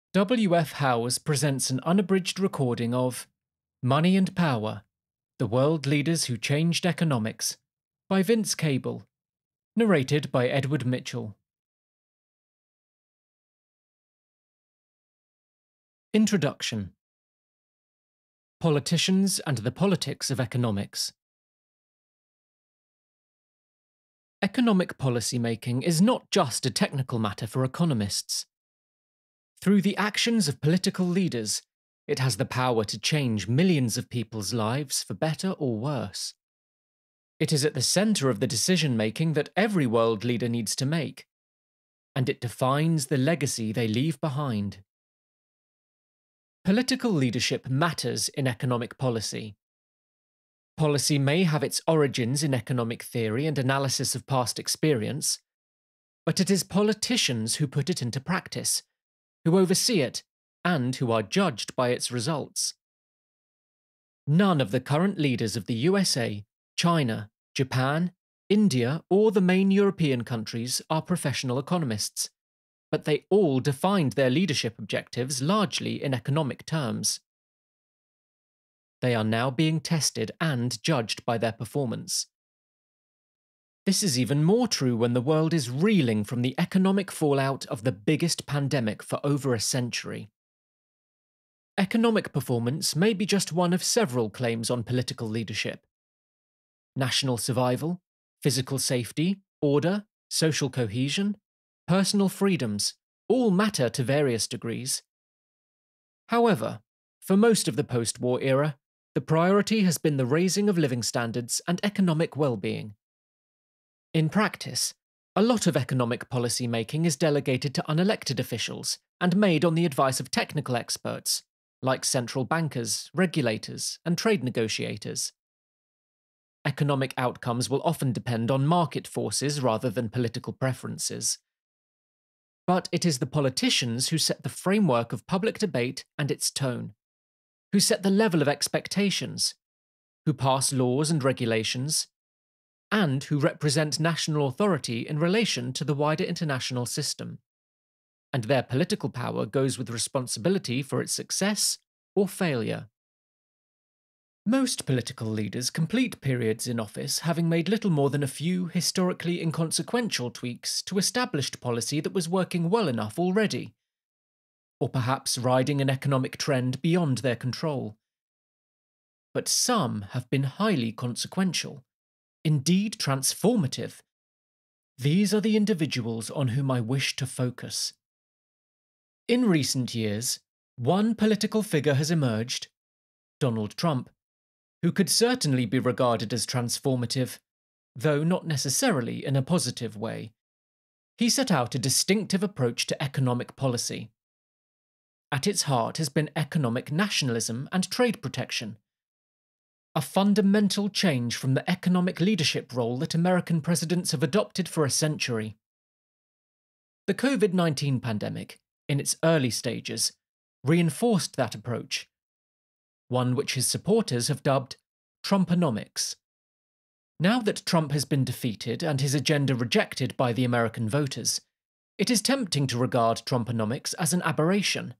W.F. Howes presents an unabridged recording of Money and Power, The World Leaders Who Changed Economics by Vince Cable, narrated by Edward Mitchell. Introduction. Politicians and the Politics of Economics. Economic policy making is not just a technical matter for economists. Through the actions of political leaders, it has the power to change millions of people's lives for better or worse. It is at the centre of the decision-making that every world leader needs to make, and it defines the legacy they leave behind. Political leadership matters in economic policy. Policy may have its origins in economic theory and analysis of past experience, but it is politicians who put it into practice, who oversee it, and who are judged by its results. None of the current leaders of the USA, China, Japan, India, or the main European countries are professional economists, but they all defined their leadership objectives largely in economic terms. They are now being tested and judged by their performance. This is even more true when the world is reeling from the economic fallout of the biggest pandemic for over a century. Economic performance may be just one of several claims on political leadership. National survival, physical safety, order, social cohesion, personal freedoms all matter to various degrees. However, for most of the post-war era, the priority has been the raising of living standards and economic well-being. In practice, a lot of economic policy making is delegated to unelected officials and made on the advice of technical experts, like central bankers, regulators, and trade negotiators. Economic outcomes will often depend on market forces rather than political preferences. But it is the politicians who set the framework of public debate and its tone, who set the level of expectations, who pass laws and regulations, and who represent national authority in relation to the wider international system. And their political power goes with responsibility for its success or failure. Most political leaders complete periods in office having made little more than a few historically inconsequential tweaks to established policy that was working well enough already, or perhaps riding an economic trend beyond their control. But some have been highly consequential, indeed transformative. These are the individuals on whom I wish to focus. In recent years, one political figure has emerged, Donald Trump, who could certainly be regarded as transformative, though not necessarily in a positive way. He set out a distinctive approach to economic policy. At its heart has been economic nationalism and trade protection, a fundamental change from the economic leadership role that American presidents have adopted for a century. The COVID-19 pandemic, in its early stages, reinforced that approach, one which his supporters have dubbed Trumponomics. Now that Trump has been defeated and his agenda rejected by the American voters, it is tempting to regard Trumponomics as an aberration.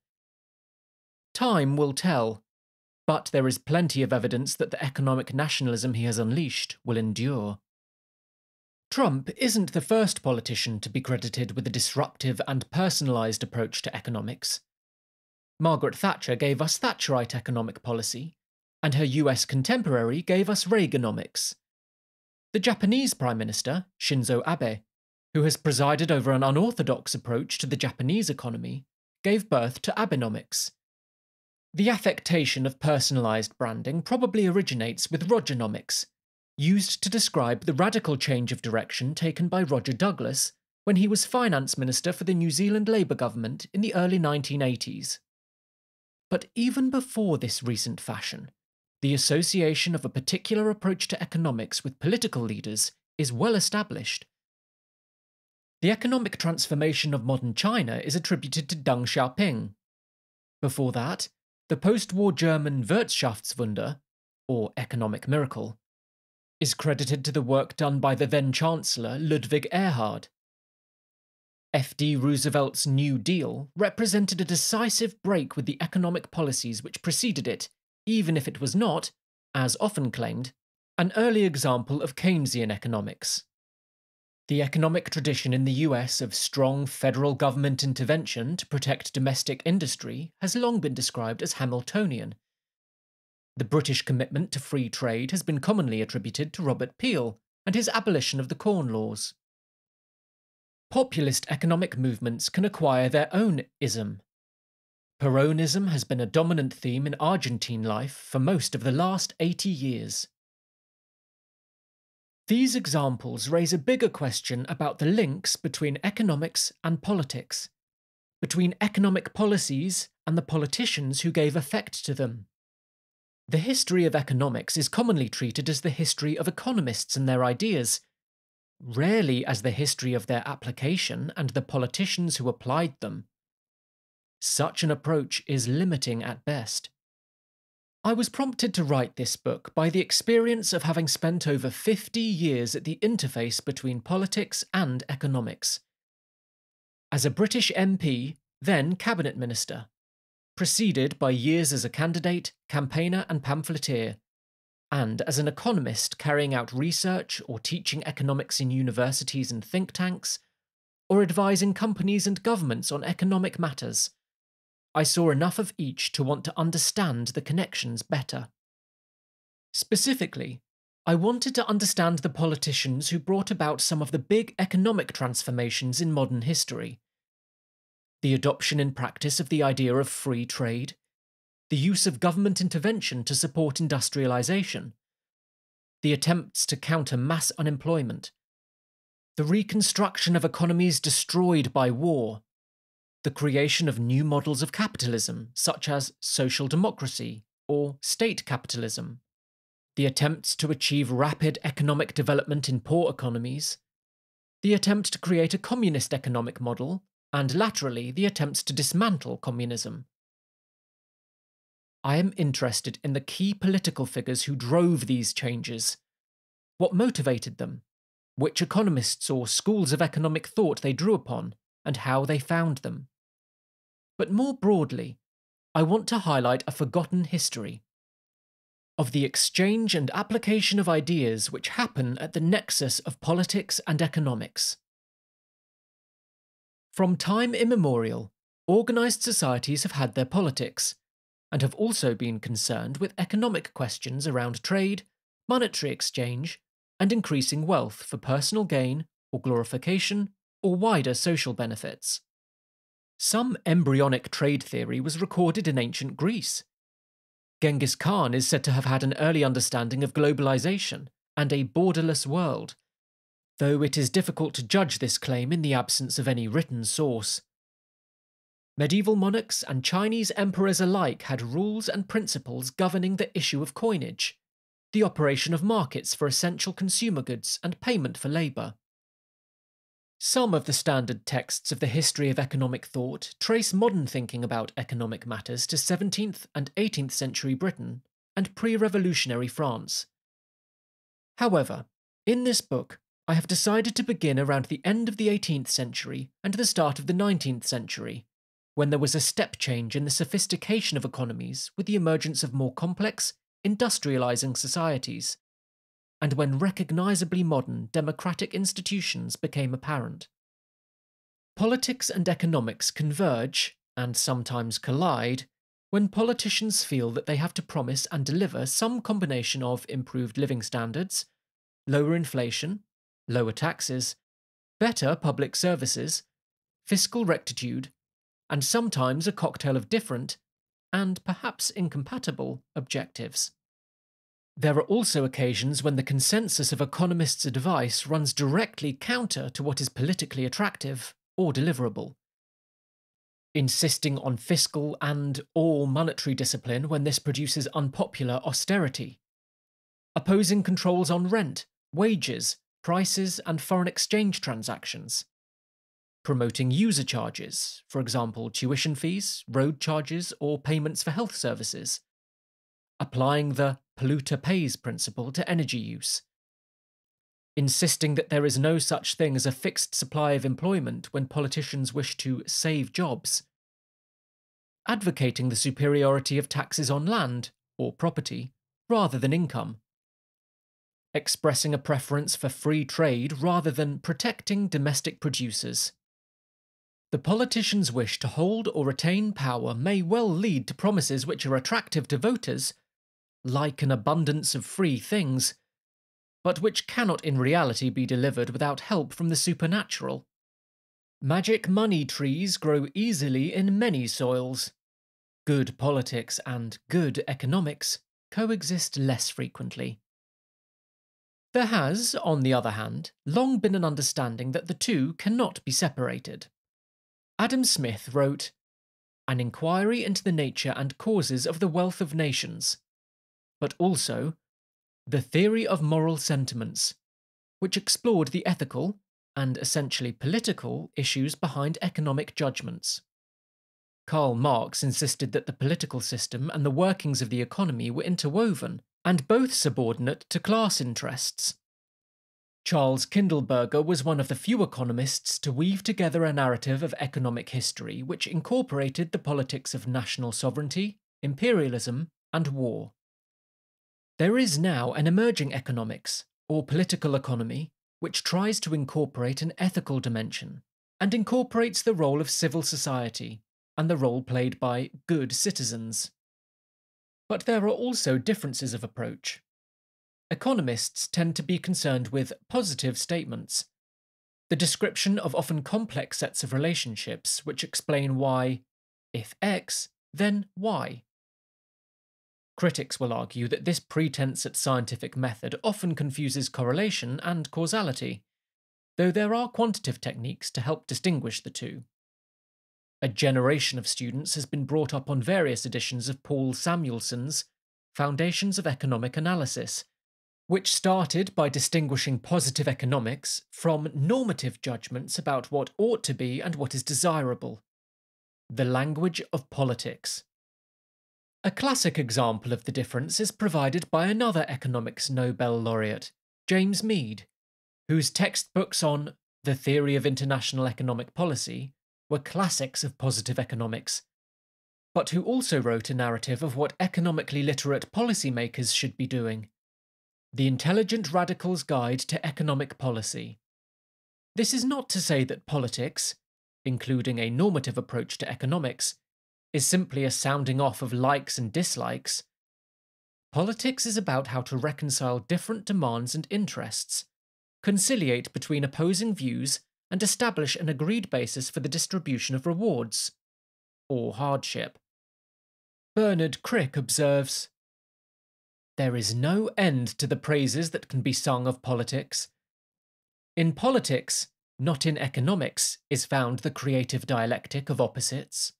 Time will tell, but there is plenty of evidence that the economic nationalism he has unleashed will endure. Trump isn't the first politician to be credited with a disruptive and personalised approach to economics. Margaret Thatcher gave us Thatcherite economic policy, and her US contemporary gave us Reaganomics. The Japanese Prime Minister, Shinzo Abe, who has presided over an unorthodox approach to the Japanese economy, gave birth to Abenomics. The affectation of personalised branding probably originates with Rogernomics, used to describe the radical change of direction taken by Roger Douglas when he was finance minister for the New Zealand Labour government in the early 1980s. But even before this recent fashion, the association of a particular approach to economics with political leaders is well established. The economic transformation of modern China is attributed to Deng Xiaoping. Before that, the post-war German Wirtschaftswunder, or economic miracle, is credited to the work done by the then Chancellor Ludwig Erhard. D Roosevelt's New Deal represented a decisive break with the economic policies which preceded it, even if it was not, as often claimed, an early example of Keynesian economics. The economic tradition in the US of strong federal government intervention to protect domestic industry has long been described as Hamiltonian. The British commitment to free trade has been commonly attributed to Robert Peel and his abolition of the Corn Laws. Populist economic movements can acquire their own ism. Peronism has been a dominant theme in Argentine life for most of the last 80 years. These examples raise a bigger question about the links between economics and politics, between economic policies and the politicians who gave effect to them. The history of economics is commonly treated as the history of economists and their ideas, rarely as the history of their application and the politicians who applied them. Such an approach is limiting at best. I was prompted to write this book by the experience of having spent over 50 years at the interface between politics and economics. As a British MP, then Cabinet Minister, preceded by years as a candidate, campaigner and pamphleteer, and as an economist carrying out research or teaching economics in universities and think tanks, or advising companies and governments on economic matters, I saw enough of each to want to understand the connections better. Specifically, I wanted to understand the politicians who brought about some of the big economic transformations in modern history. The adoption in practice of the idea of free trade, the use of government intervention to support industrialization, the attempts to counter mass unemployment, the reconstruction of economies destroyed by war, the creation of new models of capitalism, such as social democracy or state capitalism, the attempts to achieve rapid economic development in poor economies, the attempt to create a communist economic model, and laterally the attempts to dismantle communism. I am interested in the key political figures who drove these changes, what motivated them, which economists or schools of economic thought they drew upon, and how they found them. But more broadly, I want to highlight a forgotten history of the exchange and application of ideas which happen at the nexus of politics and economics. From time immemorial, organised societies have had their politics, and have also been concerned with economic questions around trade, monetary exchange, and increasing wealth for personal gain or glorification or wider social benefits. Some embryonic trade theory was recorded in ancient Greece. Genghis Khan is said to have had an early understanding of globalization and a borderless world, though it is difficult to judge this claim in the absence of any written source. Medieval monarchs and Chinese emperors alike had rules and principles governing the issue of coinage, the operation of markets for essential consumer goods and payment for labour. Some of the standard texts of the history of economic thought trace modern thinking about economic matters to 17th and 18th century Britain and pre-revolutionary France. However, in this book, I have decided to begin around the end of the 18th century and the start of the 19th century, when there was a step change in the sophistication of economies with the emergence of more complex, industrializing societies, and when recognisably modern democratic institutions became apparent. Politics and economics converge, and sometimes collide, when politicians feel that they have to promise and deliver some combination of improved living standards, lower inflation, lower taxes, better public services, fiscal rectitude, and sometimes a cocktail of different, and perhaps incompatible, objectives. There are also occasions when the consensus of economists' advice runs directly counter to what is politically attractive or deliverable. Insisting on fiscal and/or monetary discipline when this produces unpopular austerity. Opposing controls on rent, wages, prices, and foreign exchange transactions. Promoting user charges, for example, tuition fees, road charges, or payments for health services. Applying the polluter pays principle to energy use. insisting that there is no such thing as a fixed supply of employment when politicians wish to save jobs, advocating the superiority of taxes on land or property rather than income, expressing a preference for free trade rather than protecting domestic producers. The politicians' wish to hold or retain power may well lead to promises which are attractive to voters, like an abundance of free things, but which cannot in reality be delivered without help from the supernatural. Magic money trees grow easily in many soils. Good politics and good economics coexist less frequently. There has, on the other hand, long been an understanding that the two cannot be separated. Adam Smith wrote, "An inquiry into the nature and causes of the wealth of nations," but also "The Theory of Moral Sentiments," which explored the ethical, and essentially political, issues behind economic judgments. Karl Marx insisted that the political system and the workings of the economy were interwoven, and both subordinate to class interests. Charles Kindleberger was one of the few economists to weave together a narrative of economic history which incorporated the politics of national sovereignty, imperialism, and war. There is now an emerging economics, or political economy, which tries to incorporate an ethical dimension, and incorporates the role of civil society, and the role played by good citizens. But there are also differences of approach. Economists tend to be concerned with positive statements, the description of often complex sets of relationships which explain why, if X, then Y. Critics will argue that this pretense at scientific method often confuses correlation and causality, though there are quantitative techniques to help distinguish the two. A generation of students has been brought up on various editions of Paul Samuelson's Foundations of Economic Analysis, which started by distinguishing positive economics from normative judgments about what ought to be and what is desirable. The language of politics. A classic example of the difference is provided by another economics Nobel laureate, James Mead, whose textbooks on the theory of international economic policy were classics of positive economics, but who also wrote a narrative of what economically literate policymakers should be doing. The Intelligent Radical's Guide to Economic Policy. This is not to say that politics, including a normative approach to economics, is simply a sounding off of likes and dislikes. Politics is about how to reconcile different demands and interests, conciliate between opposing views, and establish an agreed basis for the distribution of rewards, or hardship. Bernard Crick observes, "There is no end to the praises that can be sung of politics. In politics, not in economics, is found the creative dialectic of opposites."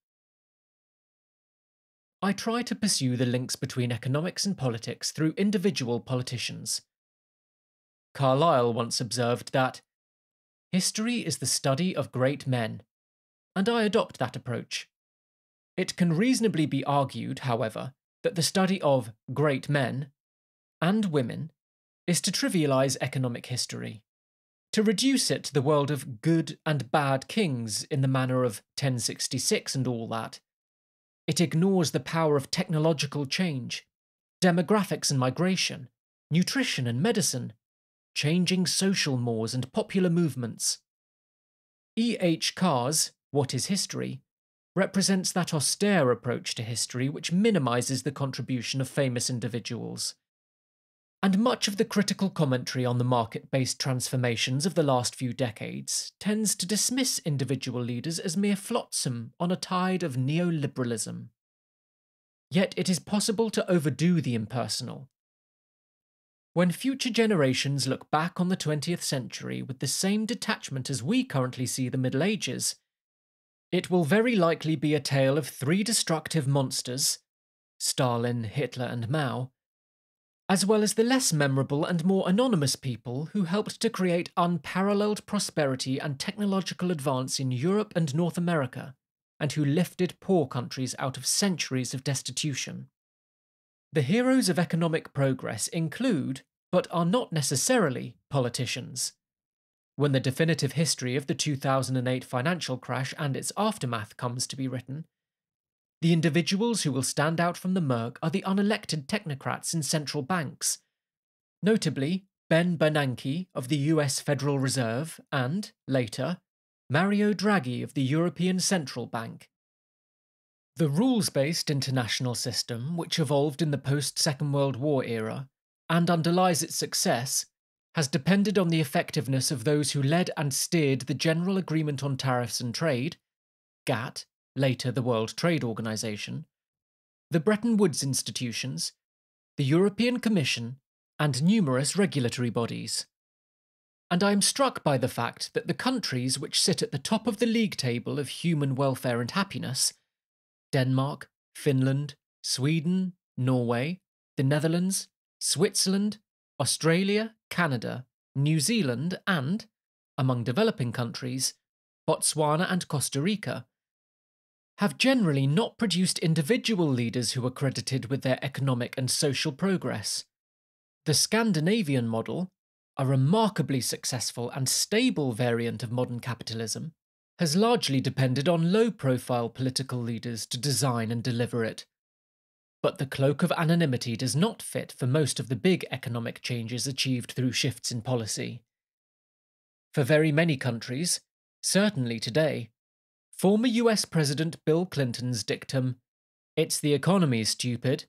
I try to pursue the links between economics and politics through individual politicians. Carlyle once observed that history is the study of great men, and I adopt that approach. It can reasonably be argued, however, that the study of great men and women is to trivialize economic history, to reduce it to the world of good and bad kings in the manner of 1066 and all that. It ignores the power of technological change, demographics and migration, nutrition and medicine, changing social mores and popular movements. E. H. Carr's What is History represents that austere approach to history which minimizes the contribution of famous individuals. And much of the critical commentary on the market-based transformations of the last few decades tends to dismiss individual leaders as mere flotsam on a tide of neoliberalism. Yet it is possible to overdo the impersonal. When future generations look back on the 20th century with the same detachment as we currently see the Middle Ages, it will very likely be a tale of three destructive monsters, Stalin, Hitler and Mao, as well as the less memorable and more anonymous people who helped to create unparalleled prosperity and technological advance in Europe and North America, and who lifted poor countries out of centuries of destitution. The heroes of economic progress include, but are not necessarily politicians. When the definitive history of the 2008 financial crash and its aftermath comes to be written, the individuals who will stand out from the murk are the unelected technocrats in central banks, notably Ben Bernanke of the US Federal Reserve and, later, Mario Draghi of the European Central Bank. The rules-based international system, which evolved in the post-Second World War era and underlies its success, has depended on the effectiveness of those who led and steered the General Agreement on Tariffs and Trade, GATT, later the World Trade Organization, the Bretton Woods institutions, the European Commission, and numerous regulatory bodies. And I am struck by the fact that the countries which sit at the top of the league table of human welfare and happiness, Denmark, Finland, Sweden, Norway, the Netherlands, Switzerland, Australia, Canada, New Zealand, and, among developing countries, Botswana and Costa Rica, have generally not produced individual leaders who are credited with their economic and social progress. The Scandinavian model, a remarkably successful and stable variant of modern capitalism, has largely depended on low-profile political leaders to design and deliver it. But the cloak of anonymity does not fit for most of the big economic changes achieved through shifts in policy. For very many countries, certainly today, former US President Bill Clinton's dictum, "It's the economy, stupid,"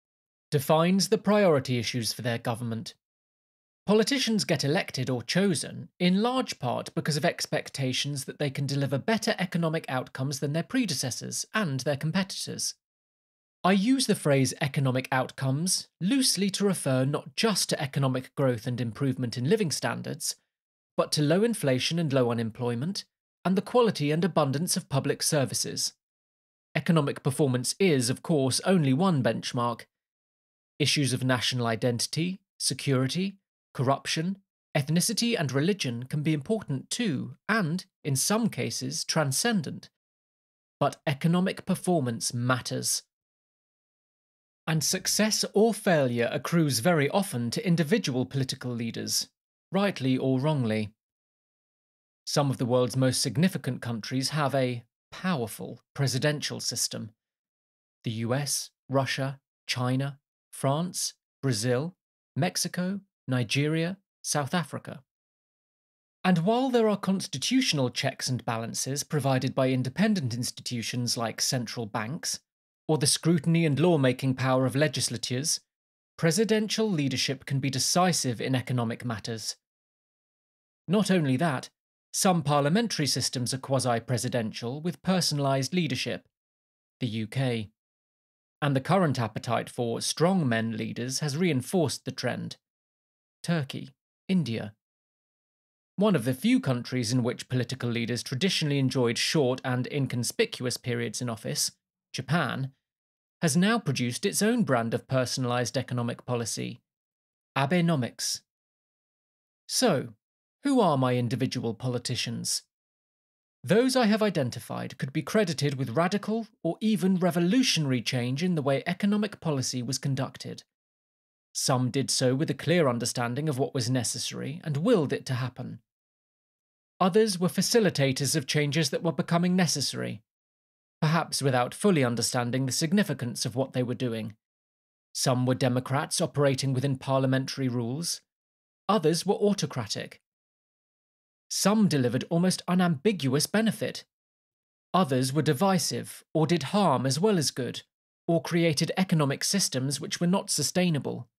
defines the priority issues for their government. Politicians get elected or chosen in large part because of expectations that they can deliver better economic outcomes than their predecessors and their competitors. I use the phrase economic outcomes loosely to refer not just to economic growth and improvement in living standards, but to low inflation and low unemployment, and the quality and abundance of public services. Economic performance is, of course, only one benchmark. Issues of national identity, security, corruption, ethnicity, and religion can be important too, and, in some cases, transcendent. But economic performance matters. And success or failure accrues very often to individual political leaders, rightly or wrongly. Some of the world's most significant countries have a powerful presidential system. The US, Russia, China, France, Brazil, Mexico, Nigeria, South Africa. And while there are constitutional checks and balances provided by independent institutions like central banks, or the scrutiny and lawmaking power of legislatures, presidential leadership can be decisive in economic matters. Not only that, some parliamentary systems are quasi-presidential with personalised leadership, the UK. And the current appetite for strongmen leaders has reinforced the trend, Turkey, India. One of the few countries in which political leaders traditionally enjoyed short and inconspicuous periods in office, Japan, has now produced its own brand of personalised economic policy, Abenomics. So, who are my individual politicians? Those I have identified could be credited with radical or even revolutionary change in the way economic policy was conducted. Some did so with a clear understanding of what was necessary and willed it to happen. Others were facilitators of changes that were becoming necessary, perhaps without fully understanding the significance of what they were doing. Some were democrats operating within parliamentary rules. Others were autocratic. Some delivered almost unambiguous benefit. Others were divisive, or did harm as well as good, or created economic systems which were not sustainable.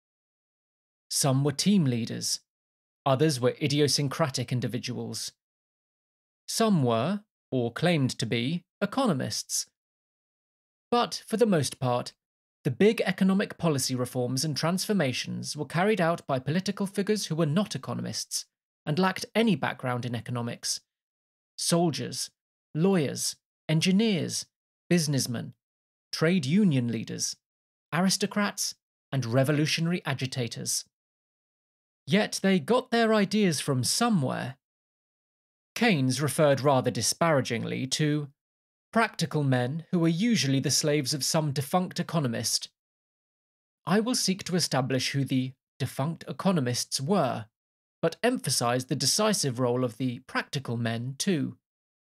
Some were team leaders. Others were idiosyncratic individuals. Some were, or claimed to be, economists. But, for the most part, the big economic policy reforms and transformations were carried out by political figures who were not economists and lacked any background in economics. Soldiers, lawyers, engineers, businessmen, trade union leaders, aristocrats, and revolutionary agitators. Yet they got their ideas from somewhere. Keynes referred rather disparagingly to practical men who were usually the slaves of some defunct economist. I will seek to establish who the defunct economists were, but emphasized the decisive role of the practical men too.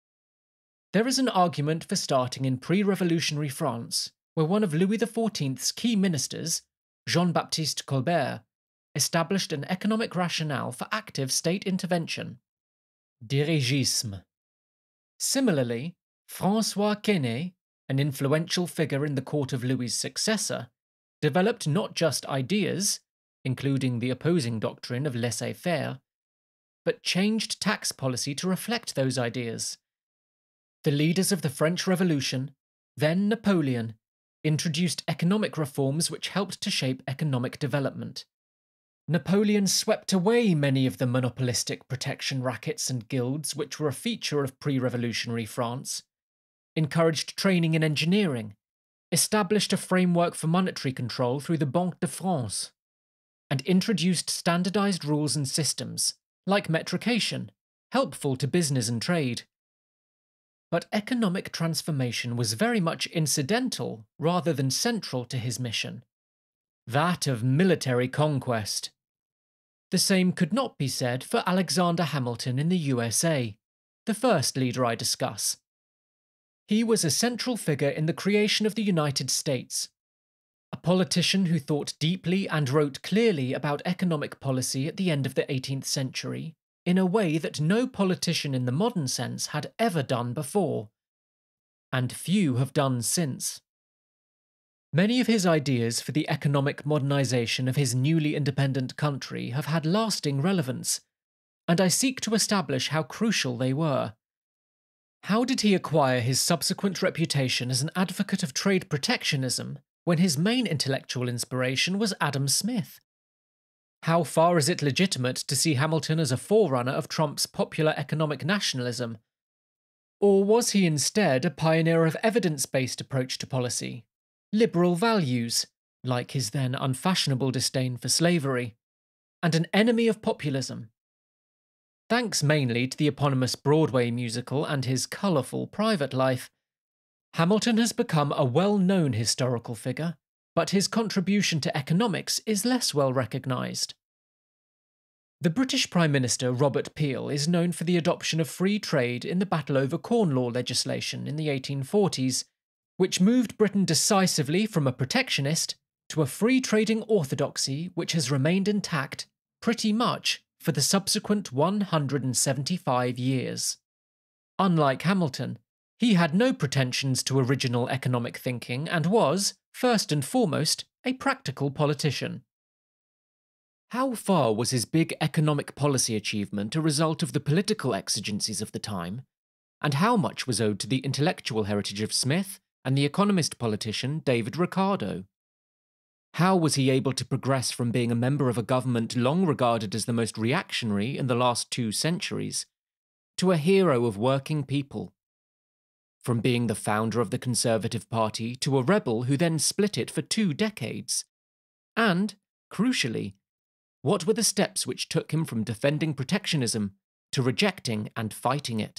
There is an argument for starting in pre-revolutionary France, where one of Louis XIV's key ministers, Jean-Baptiste Colbert, established an economic rationale for active state intervention, dirigisme. Similarly, François Quesnay, an influential figure in the court of Louis's successor, developed not just ideas, including the opposing doctrine of laissez-faire, but changed tax policy to reflect those ideas. The leaders of the French Revolution, then Napoleon, introduced economic reforms which helped to shape economic development. Napoleon swept away many of the monopolistic protection rackets and guilds which were a feature of pre-revolutionary France, encouraged training in engineering, established a framework for monetary control through the Banque de France, and introduced standardized rules and systems, like metrication, helpful to business and trade. But economic transformation was very much incidental rather than central to his mission, that of military conquest. The same could not be said for Alexander Hamilton in the USA, the first leader I discuss. He was a central figure in the creation of the United States, a politician who thought deeply and wrote clearly about economic policy at the end of the 18th century, in a way that no politician in the modern sense had ever done before, and few have done since. Many of his ideas for the economic modernization of his newly independent country have had lasting relevance, and I seek to establish how crucial they were. How did he acquire his subsequent reputation as an advocate of trade protectionism when his main intellectual inspiration was Adam Smith? How far is it legitimate to see Hamilton as a forerunner of Trump's popular economic nationalism? Or was he instead a pioneer of evidence-based approach to policy, liberal values, like his then unfashionable disdain for slavery, and an enemy of populism? Thanks mainly to the eponymous Broadway musical and his colourful private life, Hamilton has become a well-known historical figure, but his contribution to economics is less well recognised. The British Prime Minister Robert Peel is known for the adoption of free trade in the Battle over Corn Law legislation in the 1840s, which moved Britain decisively from a protectionist to a free-trading orthodoxy which has remained intact, pretty much, for the subsequent 175 years. Unlike Hamilton, he had no pretensions to original economic thinking and was, first and foremost, a practical politician. How far was his big economic policy achievement a result of the political exigencies of the time, and how much was owed to the intellectual heritage of Smith and the economist-politician David Ricardo? How was he able to progress from being a member of a government long regarded as the most reactionary in the last 2 centuries, to a hero of working people? From being the founder of the Conservative Party to a rebel who then split it for 2 decades? And, crucially, what were the steps which took him from defending protectionism to rejecting and fighting it?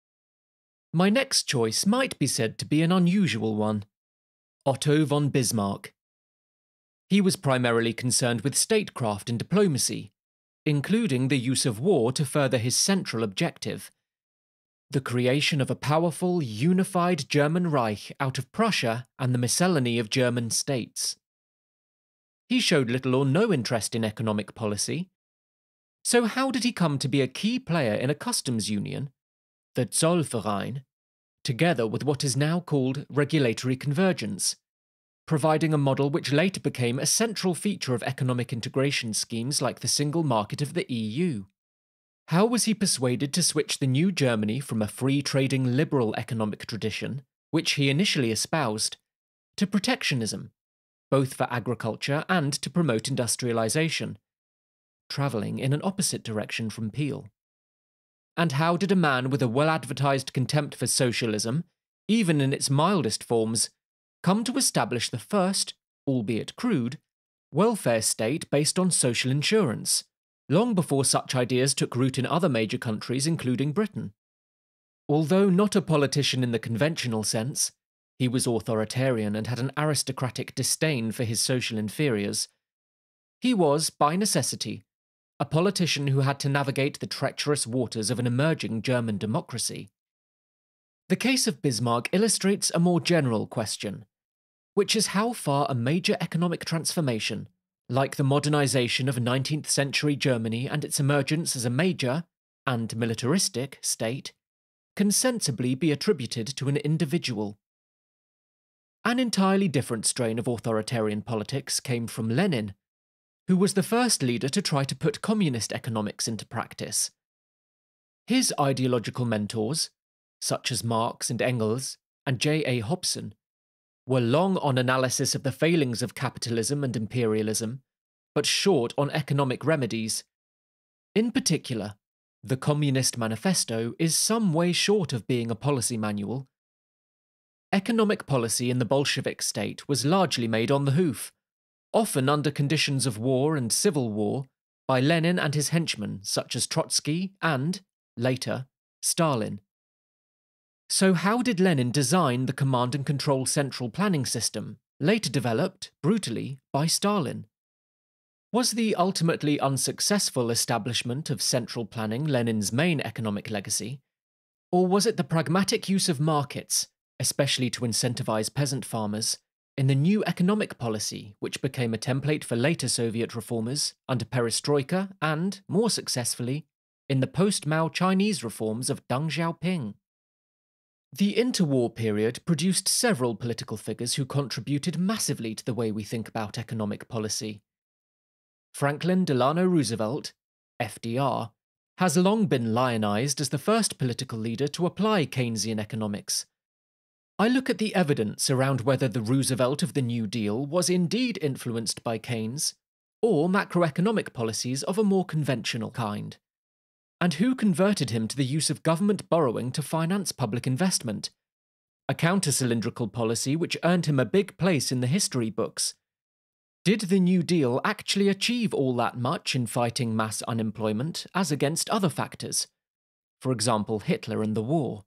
My next choice might be said to be an unusual one: Otto von Bismarck. He was primarily concerned with statecraft and diplomacy, including the use of war to further his central objective: the creation of a powerful, unified German Reich out of Prussia and the miscellany of German states. He showed little or no interest in economic policy. So how did he come to be a key player in a customs union, the Zollverein, together with what is now called regulatory convergence, providing a model which later became a central feature of economic integration schemes like the single market of the EU? How was he persuaded to switch the new Germany from a free-trading liberal economic tradition, which he initially espoused, to protectionism, both for agriculture and to promote industrialization, travelling in an opposite direction from Peel? And how did a man with a well-advertised contempt for socialism, even in its mildest forms, come to establish the first, albeit crude, welfare state based on social insurance, long before such ideas took root in other major countries including Britain? Although not a politician in the conventional sense, he was authoritarian and had an aristocratic disdain for his social inferiors. He was, by necessity, a politician who had to navigate the treacherous waters of an emerging German democracy. The case of Bismarck illustrates a more general question, which is how far a major economic transformation, like the modernization of 19th century Germany and its emergence as a major, and militaristic, state, can sensibly be attributed to an individual. An entirely different strain of authoritarian politics came from Lenin, who was the first leader to try to put communist economics into practice. His ideological mentors, such as Marx and Engels and J.A. Hobson, were long on analysis of the failings of capitalism and imperialism, but short on economic remedies. In particular, the Communist Manifesto is some way short of being a policy manual. Economic policy in the Bolshevik state was largely made on the hoof, often under conditions of war and civil war, by Lenin and his henchmen such as Trotsky and, later, Stalin. So how did Lenin design the command and control central planning system, later developed, brutally, by Stalin? Was the ultimately unsuccessful establishment of central planning Lenin's main economic legacy? Or was it the pragmatic use of markets, especially to incentivize peasant farmers, in the new economic policy which became a template for later Soviet reformers under Perestroika and, more successfully, in the post-Mao Chinese reforms of Deng Xiaoping? The interwar period produced several political figures who contributed massively to the way we think about economic policy. Franklin Delano Roosevelt, FDR, has long been lionized as the first political leader to apply Keynesian economics. I look at the evidence around whether the Roosevelt of the New Deal was indeed influenced by Keynes, or macroeconomic policies of a more conventional kind. And who converted him to the use of government borrowing to finance public investment? A counter-cylindrical policy which earned him a big place in the history books. Did the New Deal actually achieve all that much in fighting mass unemployment, as against other factors? For example, Hitler and the war.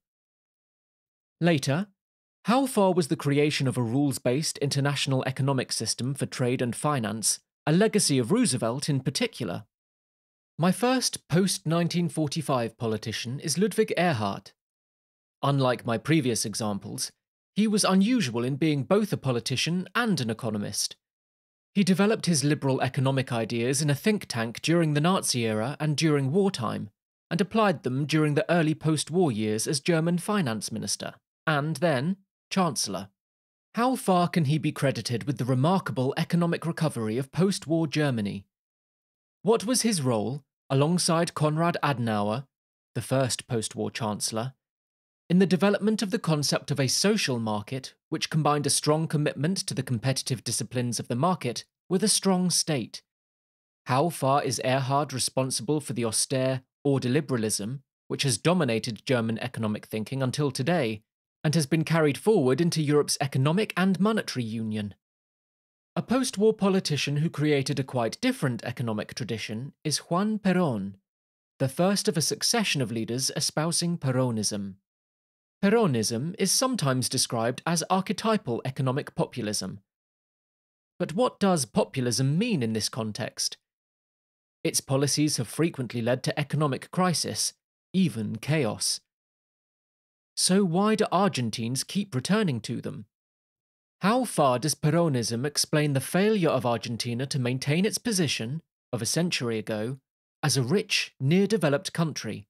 Later, how far was the creation of a rules-based international economic system for trade and finance a legacy of Roosevelt in particular? My first post-1945 politician is Ludwig Erhard. Unlike my previous examples, he was unusual in being both a politician and an economist. He developed his liberal economic ideas in a think tank during the Nazi era and during wartime, and applied them during the early post-war years as German finance minister, and then Chancellor. How far can he be credited with the remarkable economic recovery of post-war Germany? What was his role, alongside Konrad Adenauer, the first post-war Chancellor, in the development of the concept of a social market which combined a strong commitment to the competitive disciplines of the market with a strong state? How far is Erhard responsible for the austere ordoliberalism which has dominated German economic thinking until today, and has been carried forward into Europe's economic and monetary union? A post-war politician who created a quite different economic tradition is Juan Peron, the first of a succession of leaders espousing Peronism. Peronism is sometimes described as archetypal economic populism. But what does populism mean in this context? Its policies have frequently led to economic crisis, even chaos. So why do Argentines keep returning to them? How far does Peronism explain the failure of Argentina to maintain its position, of a century ago, as a rich, near-developed country?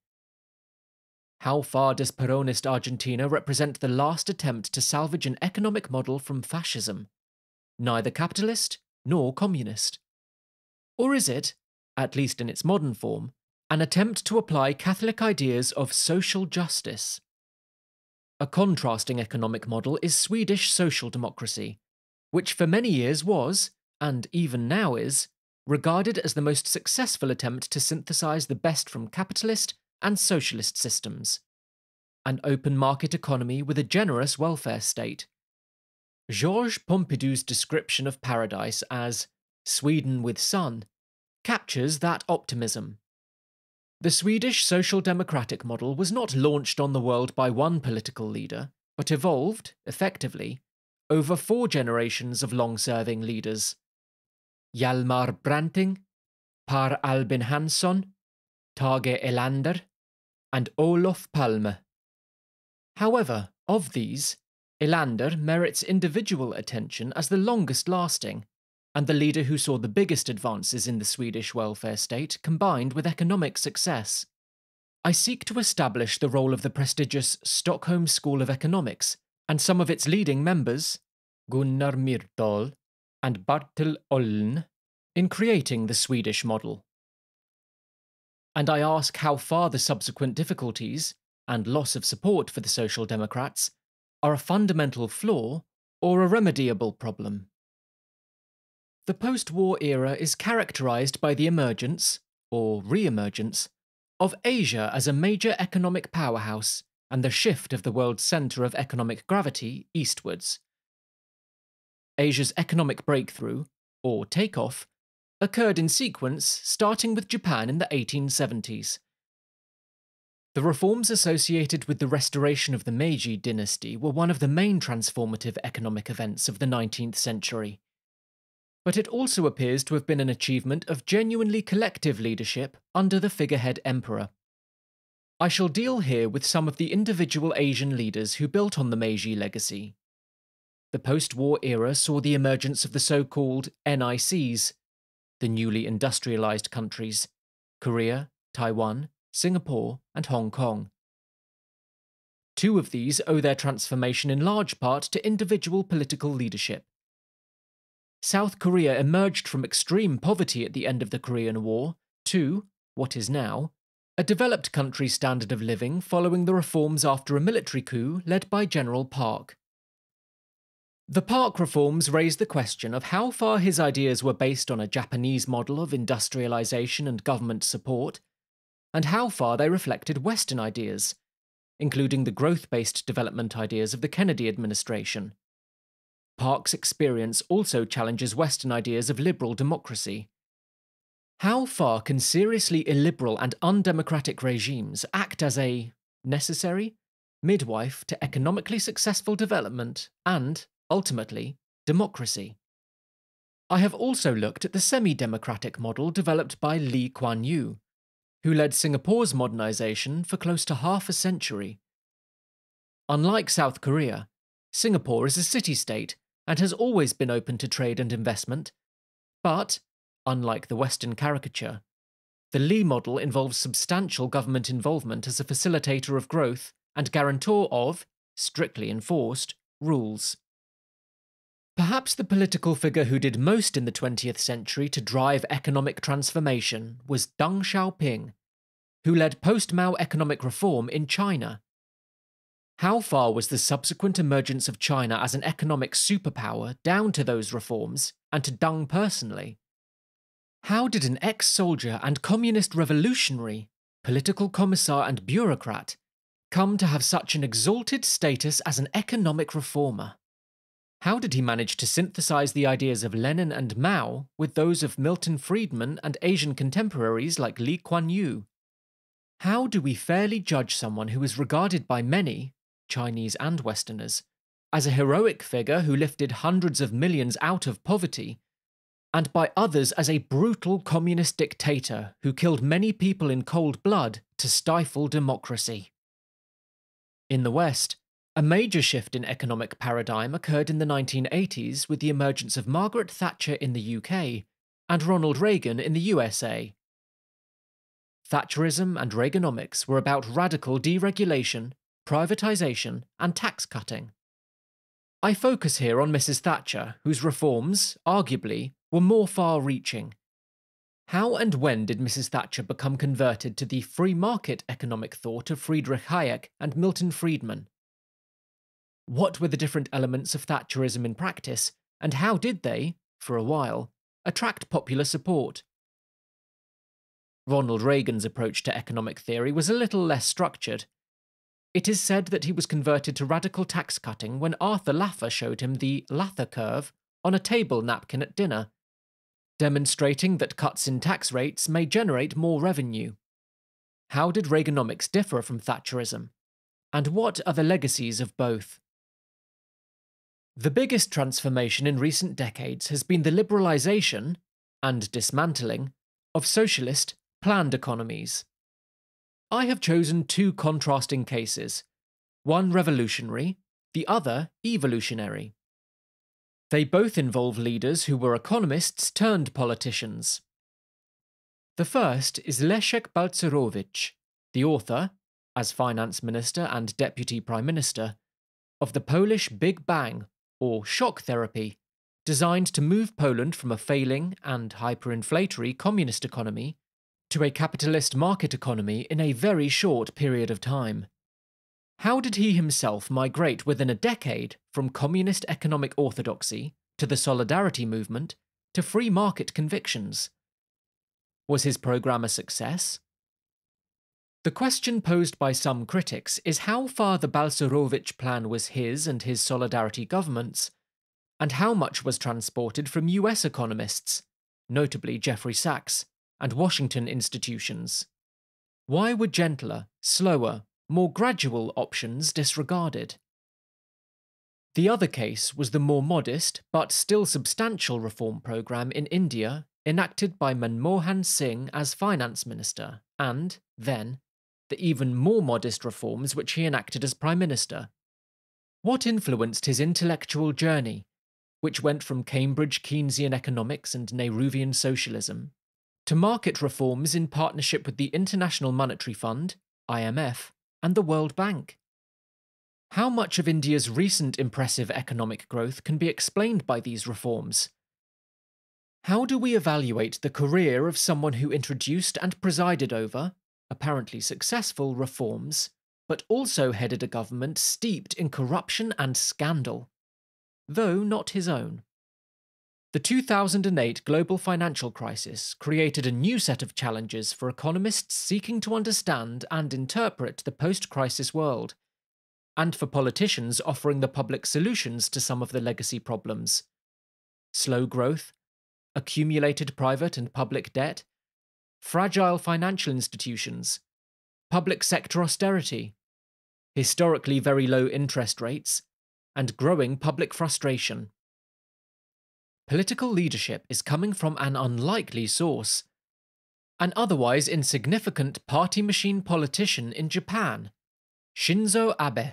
How far does Peronist Argentina represent the last attempt to salvage an economic model from fascism, neither capitalist nor communist? Or is it, at least in its modern form, an attempt to apply Catholic ideas of social justice? A contrasting economic model is Swedish social democracy, which for many years was, and even now is, regarded as the most successful attempt to synthesize the best from capitalist and socialist systems. An open market economy with a generous welfare state. Georges Pompidou's description of paradise as Sweden with sun captures that optimism. The Swedish social democratic model was not launched on the world by one political leader, but evolved, effectively, over 4 generations of long-serving leaders. Hjalmar Branting, Per Albin Hansson, Tage Erlander, and Olof Palme. However, of these, Erlander merits individual attention as the longest lasting, and the leader who saw the biggest advances in the Swedish welfare state combined with economic success. I seek to establish the role of the prestigious Stockholm School of Economics and some of its leading members, Gunnar Myrdal and Bartel Oln, in creating the Swedish model. And I ask how far the subsequent difficulties and loss of support for the Social Democrats are a fundamental flaw or a remediable problem. The post-war era is characterized by the emergence, or re-emergence, of Asia as a major economic powerhouse and the shift of the world's centre of economic gravity eastwards. Asia's economic breakthrough, or takeoff, occurred in sequence starting with Japan in the 1870s. The reforms associated with the restoration of the Meiji dynasty were one of the main transformative economic events of the 19th century. But it also appears to have been an achievement of genuinely collective leadership under the figurehead emperor. I shall deal here with some of the individual Asian leaders who built on the Meiji legacy. The post-war era saw the emergence of the so-called NICs, the newly industrialized countries, Korea, Taiwan, Singapore, and Hong Kong. Two of these owe their transformation in large part to individual political leadership. South Korea emerged from extreme poverty at the end of the Korean War to, what is now, a developed country standard of living following the reforms after a military coup led by General Park. The Park reforms raised the question of how far his ideas were based on a Japanese model of industrialization and government support, and how far they reflected Western ideas, including the growth-based development ideas of the Kennedy administration. Park's experience also challenges Western ideas of liberal democracy. How far can seriously illiberal and undemocratic regimes act as a necessary midwife to economically successful development and, ultimately, democracy? I have also looked at the semi-democratic model developed by Lee Kuan Yew, who led Singapore's modernization for close to half a century. Unlike South Korea, Singapore is a city-state and has always been open to trade and investment, but, unlike the Western caricature, the Lee model involves substantial government involvement as a facilitator of growth and guarantor of, strictly enforced, rules. Perhaps the political figure who did most in the 20th century to drive economic transformation was Deng Xiaoping, who led post-Mao economic reform in China. How far was the subsequent emergence of China as an economic superpower down to those reforms, and to Deng personally? How did an ex-soldier and communist revolutionary, political commissar and bureaucrat, come to have such an exalted status as an economic reformer? How did he manage to synthesize the ideas of Lenin and Mao with those of Milton Friedman and Asian contemporaries like Lee Kuan Yew? How do we fairly judge someone who is regarded by many, Chinese and Westerners, as a heroic figure who lifted hundreds of millions out of poverty, and by others as a brutal communist dictator who killed many people in cold blood to stifle democracy? In the West, a major shift in economic paradigm occurred in the 1980s with the emergence of Margaret Thatcher in the UK and Ronald Reagan in the USA. Thatcherism and Reaganomics were about radical deregulation, privatisation, and tax cutting. I focus here on Mrs. Thatcher, whose reforms, arguably, were more far-reaching. How and when did Mrs. Thatcher become converted to the free market economic thought of Friedrich Hayek and Milton Friedman? What were the different elements of Thatcherism in practice, and how did they, for a while, attract popular support? Ronald Reagan's approach to economic theory was a little less structured. It is said that he was converted to radical tax cutting when Arthur Laffer showed him the Laffer curve on a table napkin at dinner, demonstrating that cuts in tax rates may generate more revenue. How did Reaganomics differ from Thatcherism? And what are the legacies of both? The biggest transformation in recent decades has been the liberalisation, and dismantling of socialist, planned economies. I have chosen two contrasting cases, one revolutionary, the other evolutionary. They both involve leaders who were economists turned politicians. The first is Leszek Balcerowicz, the author, as finance minister and deputy prime minister, of the Polish Big Bang, or shock therapy, designed to move Poland from a failing and hyperinflationary communist economy to a capitalist market economy in a very short period of time. How did he himself migrate within a decade from communist economic orthodoxy to the Solidarity movement to free market convictions? Was his program a success? The question posed by some critics is how far the Balcerowicz plan was his and his Solidarity government's, and how much was transported from US economists, notably Jeffrey Sachs, and Washington institutions. Why were gentler, slower, more gradual options disregarded? The other case was the more modest but still substantial reform program in India enacted by Manmohan Singh as finance minister and, then, the even more modest reforms which he enacted as prime minister. What influenced his intellectual journey, which went from Cambridge Keynesian economics and Nehruvian socialism, to market reforms in partnership with the International Monetary Fund, IMF, and the World Bank? How much of India's recent impressive economic growth can be explained by these reforms? How do we evaluate the career of someone who introduced and presided over, apparently successful, reforms, but also headed a government steeped in corruption and scandal, though not his own? The 2008 global financial crisis created a new set of challenges for economists seeking to understand and interpret the post-crisis world, and for politicians offering the public solutions to some of the legacy problems. Slow growth, accumulated private and public debt, fragile financial institutions, public sector austerity, historically very low interest rates, and growing public frustration. Political leadership is coming from an unlikely source. An otherwise insignificant party machine politician in Japan, Shinzo Abe.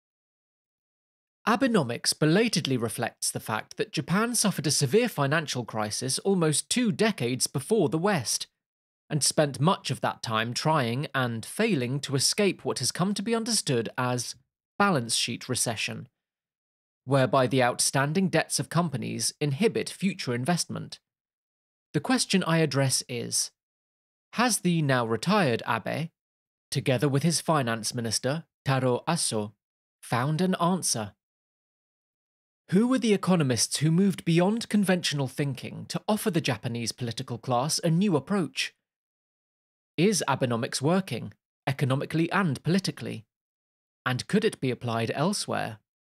Abenomics belatedly reflects the fact that Japan suffered a severe financial crisis almost 2 decades before the West, and spent much of that time trying and failing to escape what has come to be understood as balance sheet recession, whereby the outstanding debts of companies inhibit future investment. The question I address is, has the now retired Abe, together with his finance minister, Taro Aso, found an answer? Who were the economists who moved beyond conventional thinking to offer the Japanese political class a new approach? Is Abenomics working, economically and politically? And could it be applied elsewhere?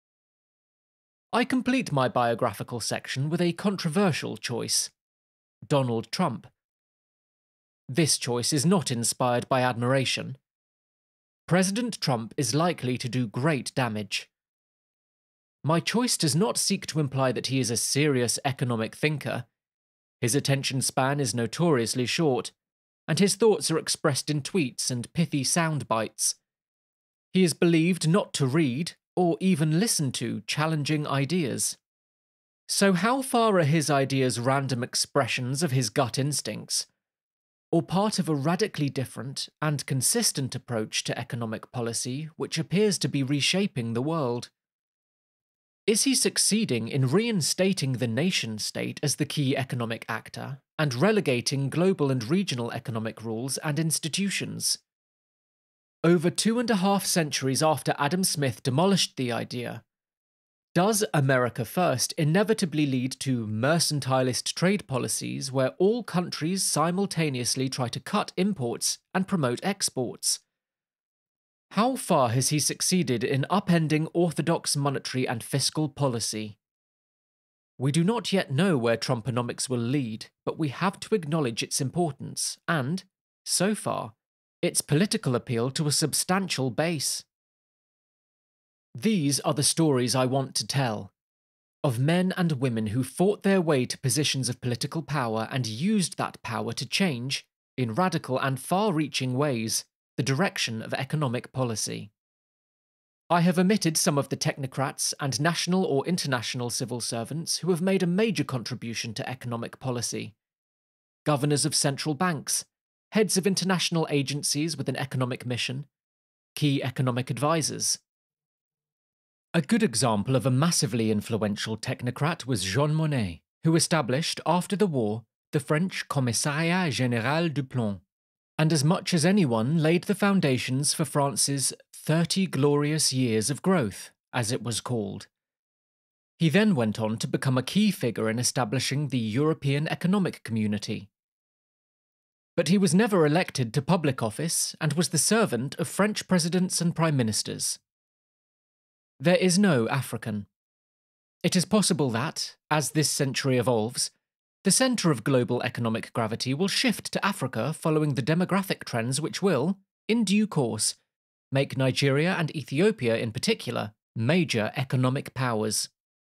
I complete my biographical section with a controversial choice: Donald Trump. This choice is not inspired by admiration. President Trump is likely to do great damage. My choice does not seek to imply that he is a serious economic thinker. His attention span is notoriously short, and his thoughts are expressed in tweets and pithy sound bites. He is believed not to read, or even listen to, challenging ideas. So how far are his ideas random expressions of his gut instincts, or part of a radically different and consistent approach to economic policy which appears to be reshaping the world? Is he succeeding in reinstating the nation-state as the key economic actor and relegating global and regional economic rules and institutions? Over 2.5 centuries after Adam Smith demolished the idea, does America First inevitably lead to mercantilist trade policies where all countries simultaneously try to cut imports and promote exports? How far has he succeeded in upending orthodox monetary and fiscal policy? We do not yet know where Trumponomics will lead, but we have to acknowledge its importance and, so far, its political appeal to a substantial base. These are the stories I want to tell. of men and women who fought their way to positions of political power and used that power to change, in radical and far-reaching ways, the direction of economic policy. I have omitted some of the technocrats and national or international civil servants who have made a major contribution to economic policy. Governors of central banks, heads of international agencies with an economic mission, key economic advisors. A good example of a massively influential technocrat was Jean Monnet, who established, after the war, the French Commissariat Général du Plan, and as much as anyone laid the foundations for France's 30 glorious years of growth, as it was called. He then went on to become a key figure in establishing the European Economic Community. But he was never elected to public office and was the servant of French presidents and prime ministers. There is no African. It is possible that, as this century evolves, the centre of global economic gravity will shift to Africa following the demographic trends which will, in due course, make Nigeria and Ethiopia in particular major economic powers.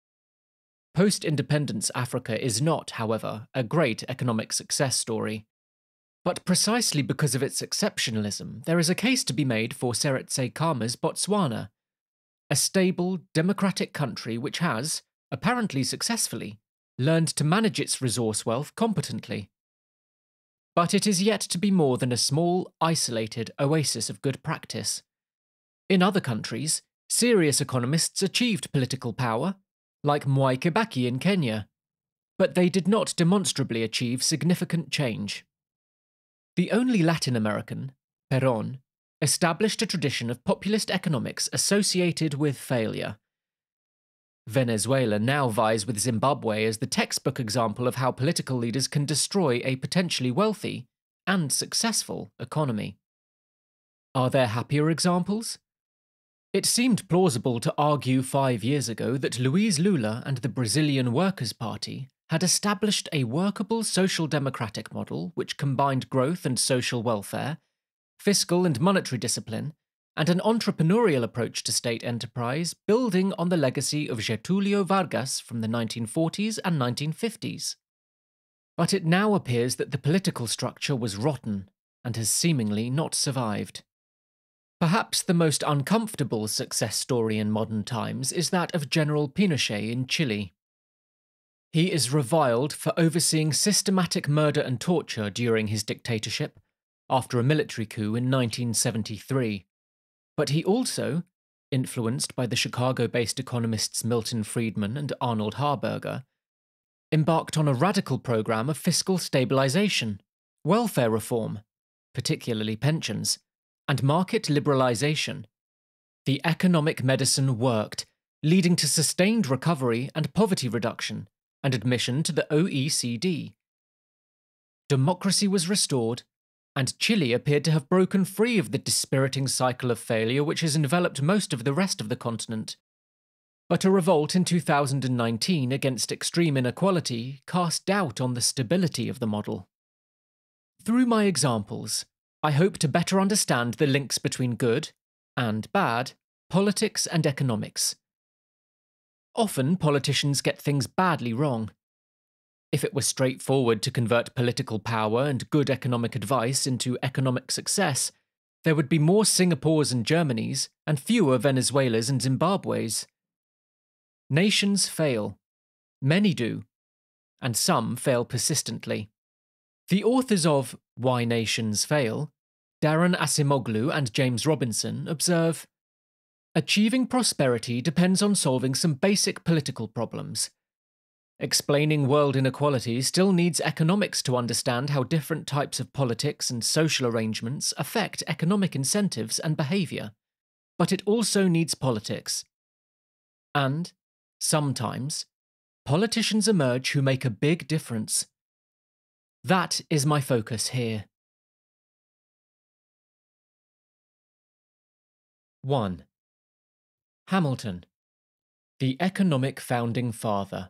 Post-independence Africa is not, however, a great economic success story. But precisely because of its exceptionalism, there is a case to be made for Seretse Khama's Botswana, a stable, democratic country which has, apparently successfully, learned to manage its resource wealth competently. But it is yet to be more than a small, isolated oasis of good practice. In other countries, serious economists achieved political power, like Mwai Kibaki in Kenya, but they did not demonstrably achieve significant change. The only Latin American, Peron, established a tradition of populist economics associated with failure. Venezuela now vies with Zimbabwe as the textbook example of how political leaders can destroy a potentially wealthy and successful economy. Are there happier examples? It seemed plausible to argue 5 years ago that Luiz Lula and the Brazilian Workers' Party had established a workable social democratic model which combined growth and social welfare, fiscal and monetary discipline, and an entrepreneurial approach to state enterprise building on the legacy of Getúlio Vargas from the 1940s and 1950s. But it now appears that the political structure was rotten and has seemingly not survived. Perhaps the most uncomfortable success story in modern times is that of General Pinochet in Chile. He is reviled for overseeing systematic murder and torture during his dictatorship, after a military coup in 1973. But he also, influenced by the Chicago-based economists Milton Friedman and Arnold Harberger, embarked on a radical program of fiscal stabilization, welfare reform, particularly pensions, and market liberalization. The economic medicine worked, leading to sustained recovery and poverty reduction, and admission to the OECD. Democracy was restored, and Chile appeared to have broken free of the dispiriting cycle of failure which has enveloped most of the rest of the continent. But a revolt in 2019 against extreme inequality cast doubt on the stability of the model. Through my examples, I hope to better understand the links between good and bad politics and economics. Often politicians get things badly wrong. If it were straightforward to convert political power and good economic advice into economic success, there would be more Singapores and Germanys and fewer Venezuelas and Zimbabwes. Nations fail. Many do. And some fail persistently. The authors of Why Nations Fail, Darren Acemoglu and James Robinson, observe, achieving prosperity depends on solving some basic political problems. Explaining world inequality still needs economics to understand how different types of politics and social arrangements affect economic incentives and behaviour. But it also needs politics. And, sometimes, politicians emerge who make a big difference. That is my focus here. 1. Hamilton, the economic founding father.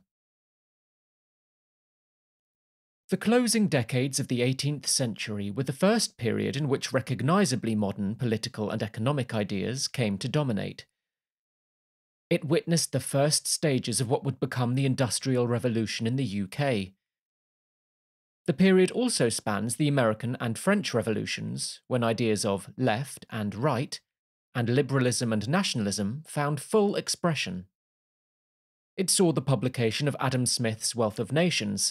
The closing decades of the 18th century were the first period in which recognisably modern political and economic ideas came to dominate. It witnessed the first stages of what would become the Industrial Revolution in the UK. The period also spans the American and French revolutions, when ideas of left and right, and liberalism and nationalism found full expression. It saw the publication of Adam Smith's Wealth of Nations,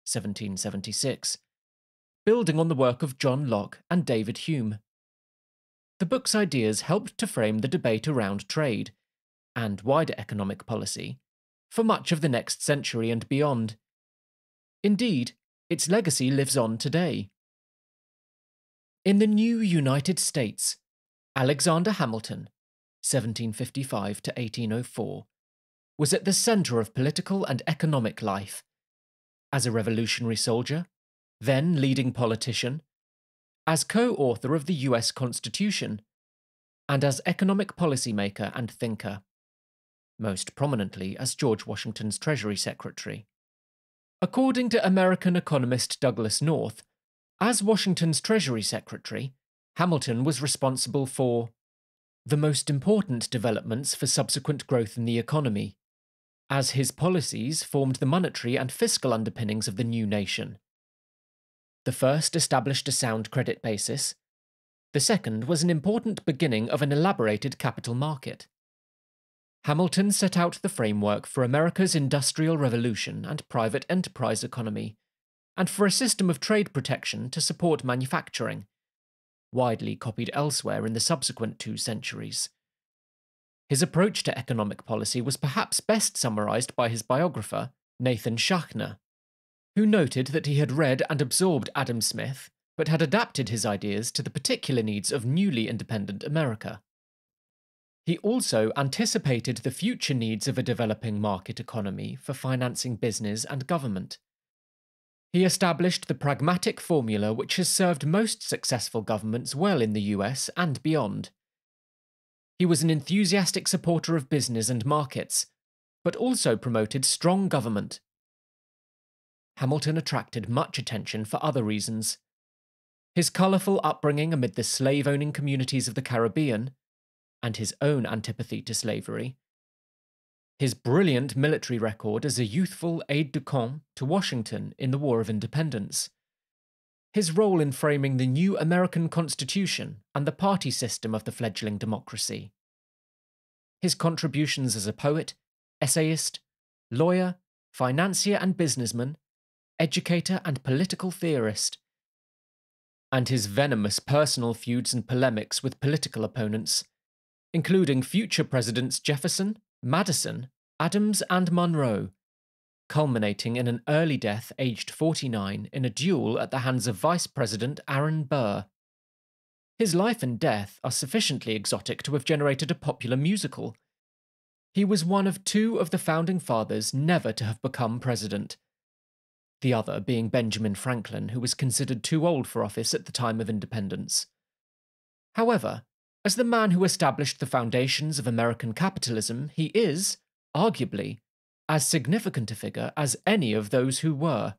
1776, building on the work of John Locke and David Hume. The book's ideas helped to frame the debate around trade, and wider economic policy, for much of the next century and beyond. Indeed, its legacy lives on today. In the new United States, Alexander Hamilton, 1755 to 1804, was at the centre of political and economic life. As a revolutionary soldier, then leading politician, as co-author of the US Constitution, and as economic policymaker and thinker, most prominently as George Washington's Treasury Secretary. According to American economist Douglas North, as Washington's Treasury Secretary, Hamilton was responsible for the most important developments for subsequent growth in the economy, as his policies formed the monetary and fiscal underpinnings of the new nation. The first established a sound credit basis. The second was an important beginning of an elaborated capital market. Hamilton set out the framework for America's Industrial Revolution and private enterprise economy, and for a system of trade protection to support manufacturing, widely copied elsewhere in the subsequent 2 centuries. His approach to economic policy was perhaps best summarized by his biographer, Nathan Schachner, who noted that he had read and absorbed Adam Smith, but had adapted his ideas to the particular needs of newly independent America. He also anticipated the future needs of a developing market economy for financing business and government. He established the pragmatic formula which has served most successful governments well in the US and beyond. He was an enthusiastic supporter of business and markets, but also promoted strong government. Hamilton attracted much attention for other reasons. His colourful upbringing amid the slave-owning communities of the Caribbean, and his own antipathy to slavery, his brilliant military record as a youthful aide-de-camp to Washington in the War of Independence, his role in framing the new American Constitution and the party system of the fledgling democracy, his contributions as a poet, essayist, lawyer, financier and businessman, educator and political theorist, and his venomous personal feuds and polemics with political opponents, including future Presidents Jefferson, Madison, Adams and Monroe, culminating in an early death aged 49 in a duel at the hands of Vice President Aaron Burr. His life and death are sufficiently exotic to have generated a popular musical. He was one of 2 of the Founding Fathers never to have become president, the other being Benjamin Franklin, who was considered too old for office at the time of independence. However, as the man who established the foundations of American capitalism, he is, arguably, as significant a figure as any of those who were.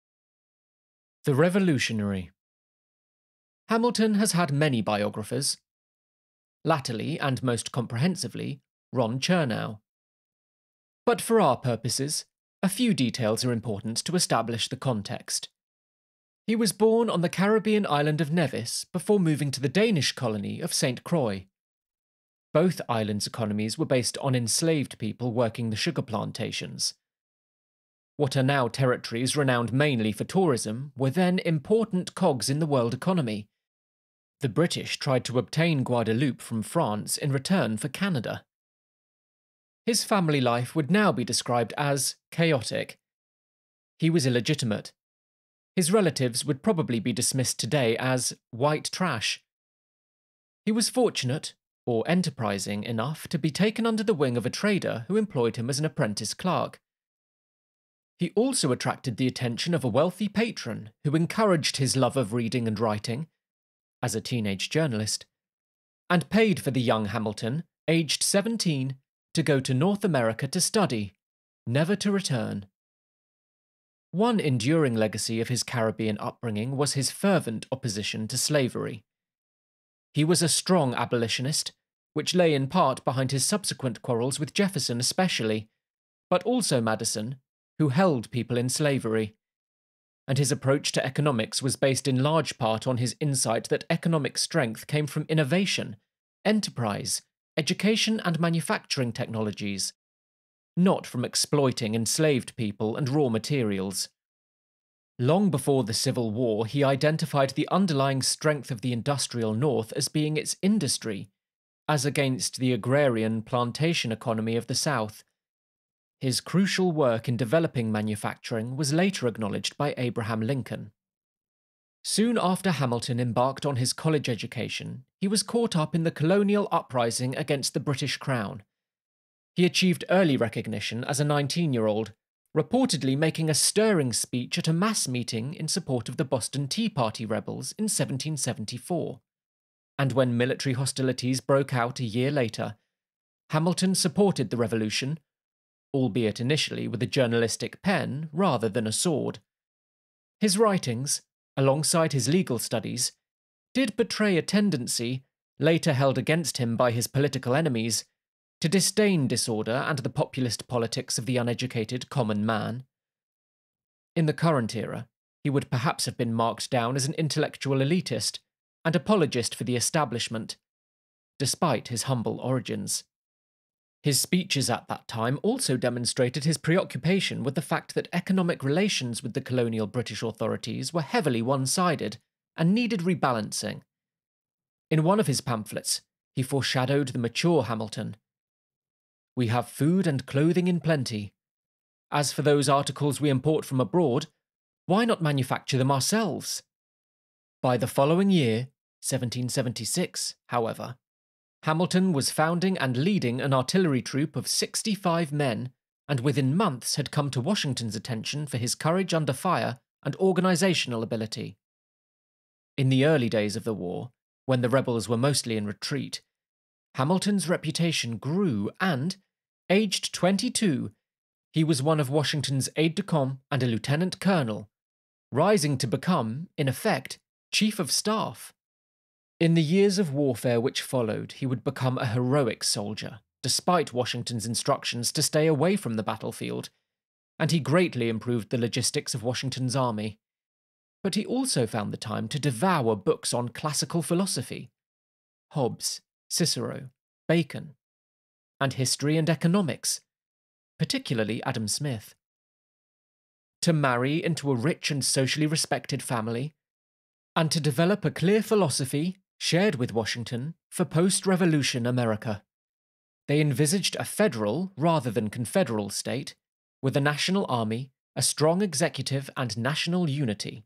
The Revolutionary. Hamilton has had many biographers. Latterly, and most comprehensively, Ron Chernow. But for our purposes, a few details are important to establish the context. He was born on the Caribbean island of Nevis before moving to the Danish colony of St. Croix. Both islands' economies were based on enslaved people working the sugar plantations. What are now territories renowned mainly for tourism were then important cogs in the world economy. The British tried to obtain Guadeloupe from France in return for Canada. His family life would now be described as chaotic. He was illegitimate. His relatives would probably be dismissed today as white trash. He was fortunate, or enterprising enough, to be taken under the wing of a trader who employed him as an apprentice clerk. He also attracted the attention of a wealthy patron who encouraged his love of reading and writing, as a teenage journalist, and paid for the young Hamilton, aged 17, to go to North America to study, never to return. One enduring legacy of his Caribbean upbringing was his fervent opposition to slavery. He was a strong abolitionist, which lay in part behind his subsequent quarrels with Jefferson especially, but also Madison, who held people in slavery. And his approach to economics was based in large part on his insight that economic strength came from innovation, enterprise, education, and manufacturing technologies, not from exploiting enslaved people and raw materials. Long before the Civil War, he identified the underlying strength of the industrial North as being its industry, as against the agrarian plantation economy of the South. His crucial work in developing manufacturing was later acknowledged by Abraham Lincoln. Soon after Hamilton embarked on his college education, he was caught up in the colonial uprising against the British Crown. He achieved early recognition as a 19-year-old, reportedly making a stirring speech at a mass meeting in support of the Boston Tea Party rebels in 1774. And when military hostilities broke out a year later, Hamilton supported the revolution, albeit initially with a journalistic pen rather than a sword. His writings, alongside his legal studies, did betray a tendency, later held against him by his political enemies, to disdain disorder and the populist politics of the uneducated common man. In the current era, he would perhaps have been marked down as an intellectual elitist and apologist for the establishment, despite his humble origins. His speeches at that time also demonstrated his preoccupation with the fact that economic relations with the colonial British authorities were heavily one-sided and needed rebalancing. In one of his pamphlets, he foreshadowed the mature Hamilton. "We have food and clothing in plenty. As for those articles we import from abroad, why not manufacture them ourselves?" By the following year, 1776, however, Hamilton was founding and leading an artillery troop of 65 men, and within months had come to Washington's attention for his courage under fire and organizational ability. In the early days of the war, when the rebels were mostly in retreat, Hamilton's reputation grew and, aged 22, he was one of Washington's aide-de-camp and a lieutenant colonel, rising to become, in effect, chief of staff. In the years of warfare which followed, he would become a heroic soldier, despite Washington's instructions to stay away from the battlefield, and he greatly improved the logistics of Washington's army. But he also found the time to devour books on classical philosophy, Hobbes, Cicero, Bacon, and history and economics, particularly Adam Smith. To marry into a rich and socially respected family, and to develop a clear philosophy, shared with Washington, for post-revolution America. They envisaged a federal rather than confederal state, with a national army, a strong executive, and national unity.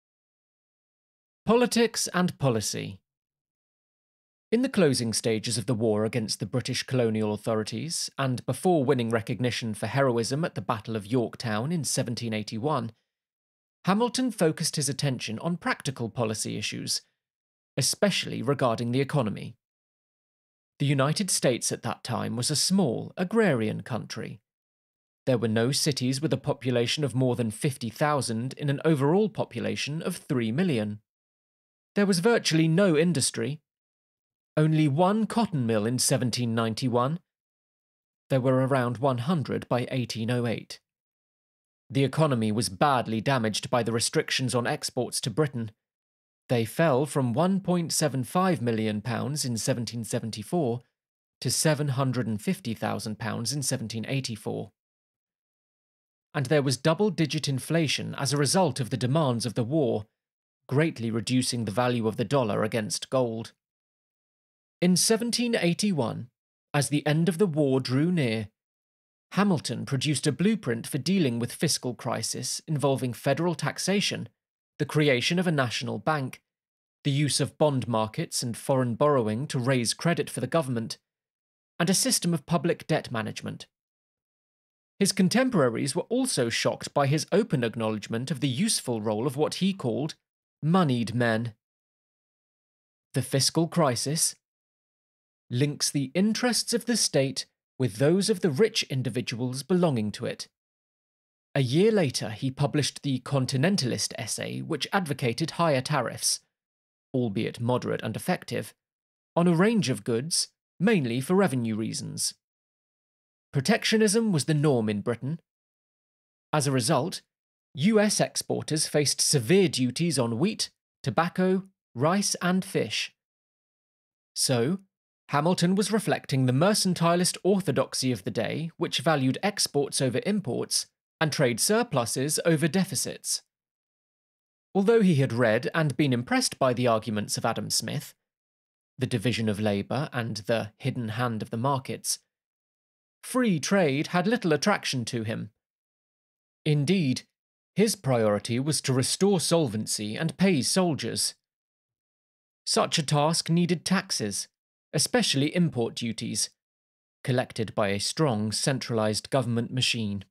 Politics and policy. In the closing stages of the war against the British colonial authorities, and before winning recognition for heroism at the Battle of Yorktown in 1781, Hamilton focused his attention on practical policy issues, especially regarding the economy. The United States at that time was a small, agrarian country. There were no cities with a population of more than 50,000 in an overall population of 3 million. There was virtually no industry. Only one cotton mill in 1791. There were around 100 by 1808. The economy was badly damaged by the restrictions on exports to Britain. They fell from £1.75 million in 1774 to £750,000 in 1784. And there was double-digit inflation as a result of the demands of the war, greatly reducing the value of the dollar against gold. In 1781, as the end of the war drew near, Hamilton produced a blueprint for dealing with fiscal crisis involving federal taxation, the creation of a national bank, the use of bond markets and foreign borrowing to raise credit for the government, and a system of public debt management. His contemporaries were also shocked by his open acknowledgement of the useful role of what he called moneyed men. The fiscal crisis links the interests of the state with those of the rich individuals belonging to it. A year later, he published the Continentalist essay, which advocated higher tariffs, albeit moderate and effective, on a range of goods, mainly for revenue reasons. Protectionism was the norm in Britain. As a result, US exporters faced severe duties on wheat, tobacco, rice, and fish. So, Hamilton was reflecting the mercantilist orthodoxy of the day, which valued exports over imports and trade surpluses over deficits. Although he had read and been impressed by the arguments of Adam Smith, the division of labour and the hidden hand of the markets, free trade had little attraction to him. Indeed, his priority was to restore solvency and pay soldiers. Such a task needed taxes, especially import duties, collected by a strong centralised government machine.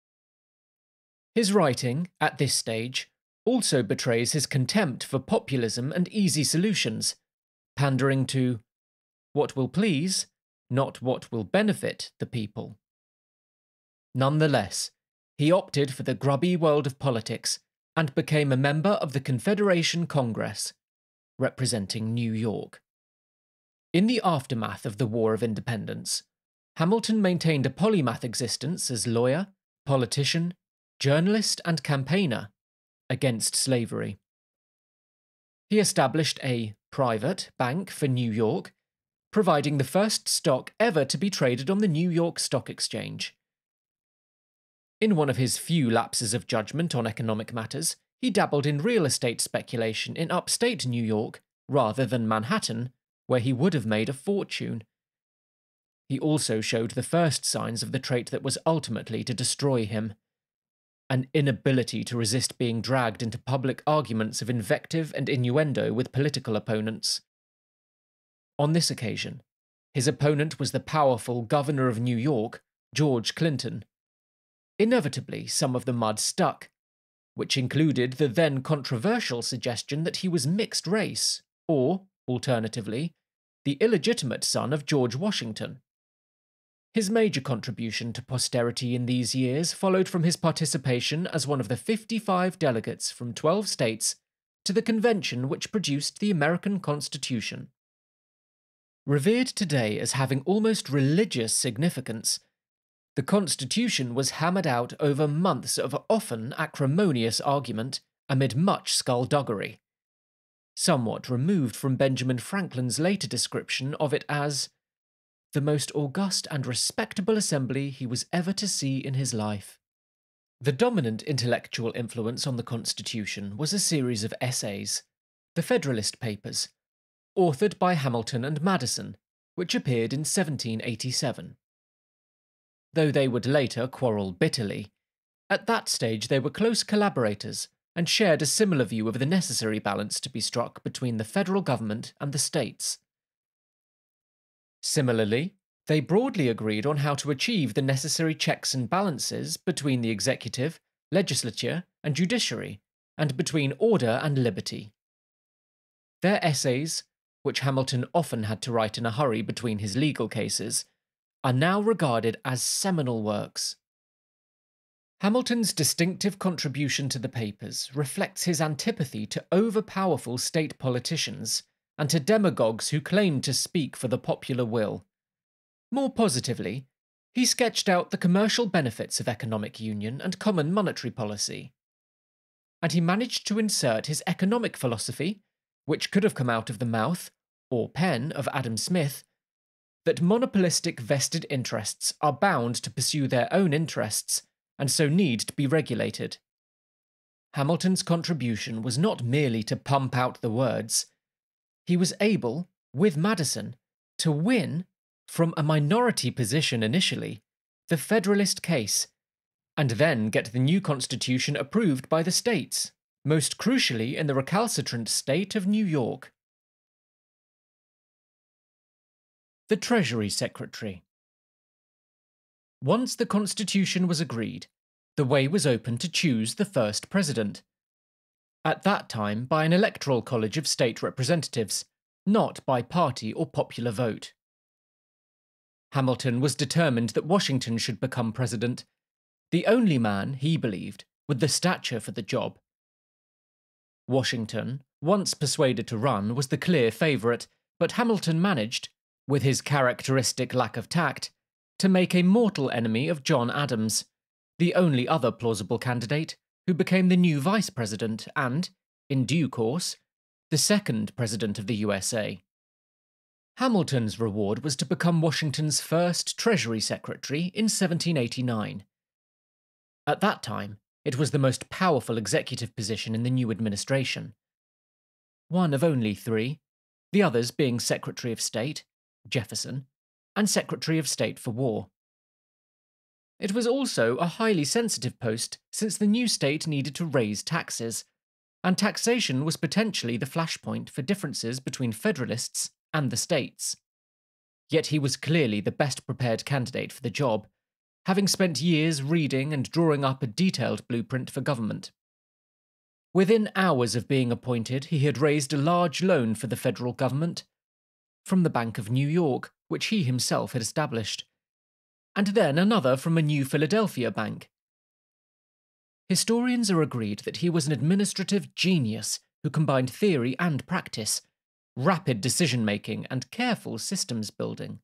His writing, at this stage, also betrays his contempt for populism and easy solutions, pandering to what will please, not what will benefit the people. Nonetheless, he opted for the grubby world of politics and became a member of the Confederation Congress, representing New York. In the aftermath of the War of Independence, Hamilton maintained a polymath existence as lawyer, politician, journalist, and campaigner against slavery. He established a private bank for New York, providing the first stock ever to be traded on the New York Stock Exchange. In one of his few lapses of judgment on economic matters, he dabbled in real estate speculation in upstate New York rather than Manhattan, where he would have made a fortune. He also showed the first signs of the trait that was ultimately to destroy him: an inability to resist being dragged into public arguments of invective and innuendo with political opponents. On this occasion, his opponent was the powerful governor of New York, George Clinton. Inevitably, some of the mud stuck, which included the then controversial suggestion that he was mixed race, or, alternatively, the illegitimate son of George Washington. His major contribution to posterity in these years followed from his participation as one of the 55 delegates from 12 states to the convention which produced the American Constitution. Revered today as having almost religious significance, the Constitution was hammered out over months of often acrimonious argument amid much skullduggery, somewhat removed from Benjamin Franklin's later description of it as the most august and respectable assembly he was ever to see in his life. The dominant intellectual influence on the Constitution was a series of essays, the Federalist Papers, authored by Hamilton and Madison, which appeared in 1787. Though they would later quarrel bitterly, at that stage they were close collaborators and shared a similar view of the necessary balance to be struck between the federal government and the states. Similarly, they broadly agreed on how to achieve the necessary checks and balances between the executive, legislature, and judiciary, and between order and liberty. Their essays, which Hamilton often had to write in a hurry between his legal cases, are now regarded as seminal works. Hamilton's distinctive contribution to the papers reflects his antipathy to overpowerful state politicians and to demagogues who claimed to speak for the popular will. More positively, he sketched out the commercial benefits of economic union and common monetary policy. And he managed to insert his economic philosophy, which could have come out of the mouth, or pen, of Adam Smith, that monopolistic vested interests are bound to pursue their own interests and so need to be regulated. Hamilton's contribution was not merely to pump out the words. He was able, with Madison, to win, from a minority position initially, the Federalist case, and then get the new Constitution approved by the states, most crucially in the recalcitrant state of New York. The Treasury Secretary. Once the Constitution was agreed, the way was open to choose the first president. At that time by an electoral college of state representatives, not by party or popular vote. Hamilton was determined that Washington should become president, the only man, he believed, with the stature for the job. Washington, once persuaded to run, was the clear favourite, but Hamilton managed, with his characteristic lack of tact, to make a mortal enemy of John Adams, the only other plausible candidate who became the new vice president and, in due course, the second president of the USA. Hamilton's reward was to become Washington's first Treasury Secretary in 1789. At that time, it was the most powerful executive position in the new administration. One of only three, the others being Secretary of State, Jefferson, and Secretary of State for War. It was also a highly sensitive post since the new state needed to raise taxes, and taxation was potentially the flashpoint for differences between Federalists and the states. Yet he was clearly the best prepared candidate for the job, having spent years reading and drawing up a detailed blueprint for government. Within hours of being appointed, he had raised a large loan for the federal government from the Bank of New York, which he himself had established, and then another from a new Philadelphia bank. Historians are agreed that he was an administrative genius who combined theory and practice, rapid decision-making and careful systems building.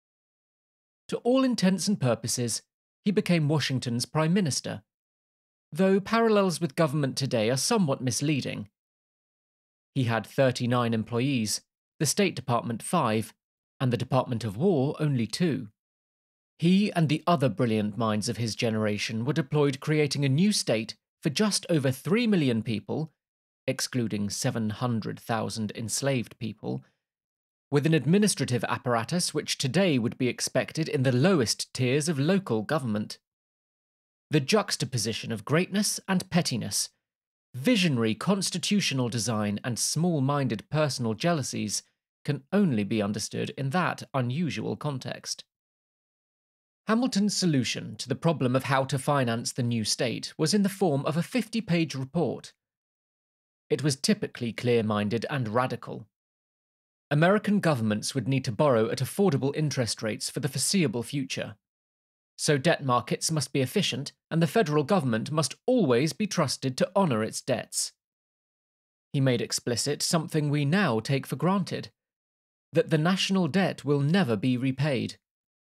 To all intents and purposes, he became Washington's prime minister, though parallels with government today are somewhat misleading. He had 39 employees, the State Department 5, and the Department of War only 2. He and the other brilliant minds of his generation were deployed creating a new state for just over 3 million people, excluding 700,000 enslaved people, with an administrative apparatus which today would be expected in the lowest tiers of local government. The juxtaposition of greatness and pettiness, visionary constitutional design and small-minded personal jealousies can only be understood in that unusual context. Hamilton's solution to the problem of how to finance the new state was in the form of a 50-page report. It was typically clear-minded and radical. American governments would need to borrow at affordable interest rates for the foreseeable future. So debt markets must be efficient, and the federal government must always be trusted to honour its debts. He made explicit something we now take for granted, that the national debt will never be repaid.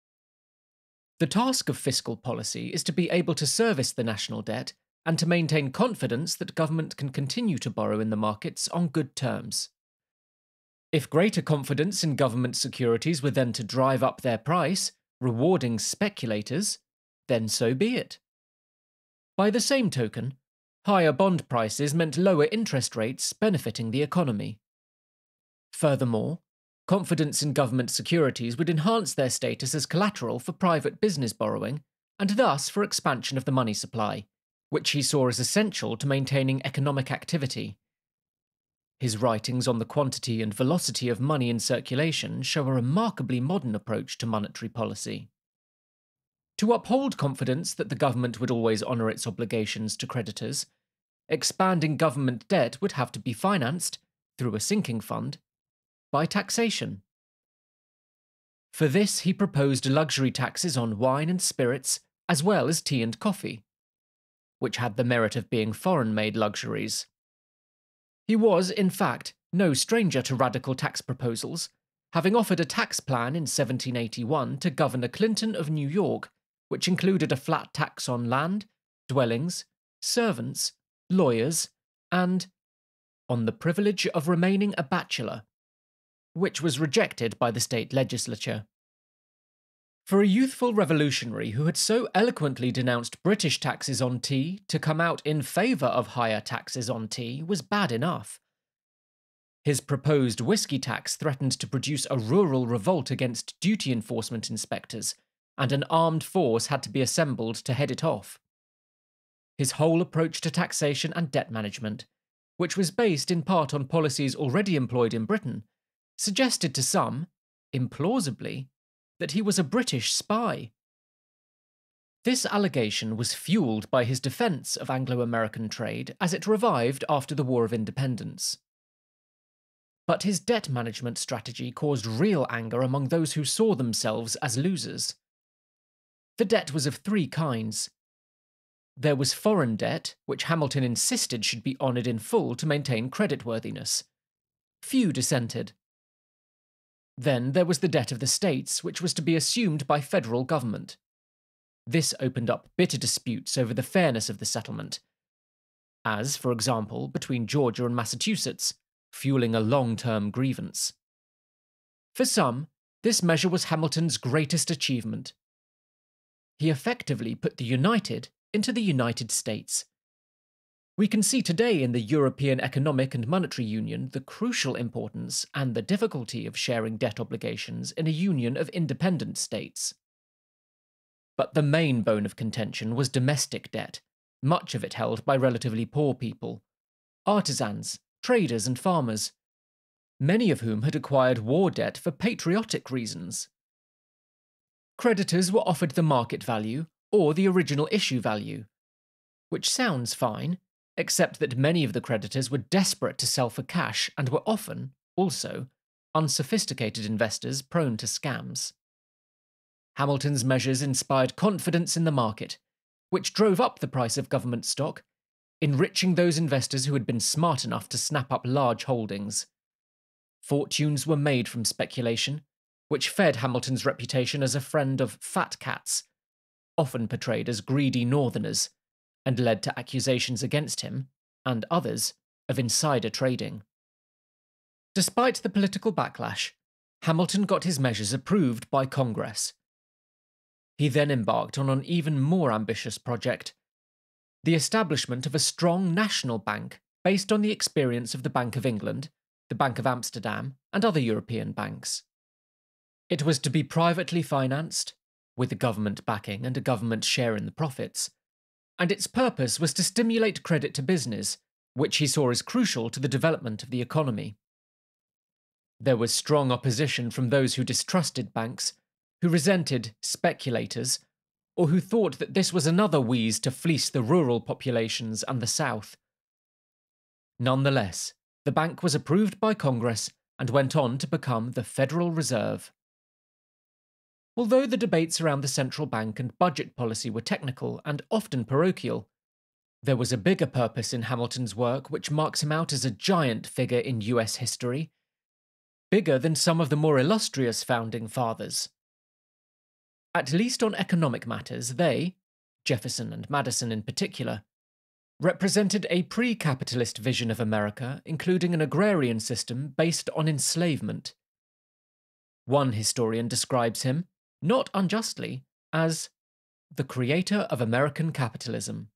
The task of fiscal policy is to be able to service the national debt and to maintain confidence that government can continue to borrow in the markets on good terms. If greater confidence in government securities were then to drive up their price, rewarding speculators, then so be it. By the same token, higher bond prices meant lower interest rates benefiting the economy. Furthermore, confidence in government securities would enhance their status as collateral for private business borrowing, and thus for expansion of the money supply, which he saw as essential to maintaining economic activity. His writings on the quantity and velocity of money in circulation show a remarkably modern approach to monetary policy. To uphold confidence that the government would always honour its obligations to creditors, expanding government debt would have to be financed, through a sinking fund, by taxation. For this he proposed luxury taxes on wine and spirits, as well as tea and coffee, which had the merit of being foreign-made luxuries. He was, in fact, no stranger to radical tax proposals, having offered a tax plan in 1781 to Governor Clinton of New York, which included a flat tax on land, dwellings, servants, lawyers, and on the privilege of remaining a bachelor, which was rejected by the state legislature. For a youthful revolutionary who had so eloquently denounced British taxes on tea, to come out in favour of higher taxes on tea was bad enough. His proposed whiskey tax threatened to produce a rural revolt against duty enforcement inspectors, and an armed force had to be assembled to head it off. His whole approach to taxation and debt management, which was based in part on policies already employed in Britain, suggested to some, implausibly, that he was a British spy. This allegation was fuelled by his defence of Anglo-American trade as it revived after the War of Independence. But his debt management strategy caused real anger among those who saw themselves as losers. The debt was of three kinds. There was foreign debt, which Hamilton insisted should be honoured in full to maintain creditworthiness. Few dissented. Then there was the debt of the states, which was to be assumed by federal government. This opened up bitter disputes over the fairness of the settlement, as, for example, between Georgia and Massachusetts, fueling a long-term grievance. For some, this measure was Hamilton's greatest achievement. He effectively put the United into the United States. We can see today in the European Economic and Monetary Union the crucial importance and the difficulty of sharing debt obligations in a union of independent states. But the main bone of contention was domestic debt, much of it held by relatively poor people, artisans, traders and farmers, many of whom had acquired war debt for patriotic reasons. Creditors were offered the market value or the original issue value, which sounds fine, except that many of the creditors were desperate to sell for cash and were often, also, unsophisticated investors prone to scams. Hamilton's measures inspired confidence in the market, which drove up the price of government stock, enriching those investors who had been smart enough to snap up large holdings. Fortunes were made from speculation, which fed Hamilton's reputation as a friend of fat cats, often portrayed as greedy northerners, and led to accusations against him, and others, of insider trading. Despite the political backlash, Hamilton got his measures approved by Congress. He then embarked on an even more ambitious project: the establishment of a strong national bank based on the experience of the Bank of England, the Bank of Amsterdam, and other European banks. It was to be privately financed, with a government backing and a government share in the profits, and its purpose was to stimulate credit to business, which he saw as crucial to the development of the economy. There was strong opposition from those who distrusted banks, who resented speculators, or who thought that this was another wheeze to fleece the rural populations and the South. Nonetheless, the bank was approved by Congress and went on to become the Federal Reserve. Although the debates around the central bank and budget policy were technical and often parochial, there was a bigger purpose in Hamilton's work which marks him out as a giant figure in US history, bigger than some of the more illustrious founding fathers. At least on economic matters, they, Jefferson and Madison in particular, represented a pre-capitalist vision of America, including an agrarian system based on enslavement. One historian describes him, not unjustly, as the creator of American capitalism.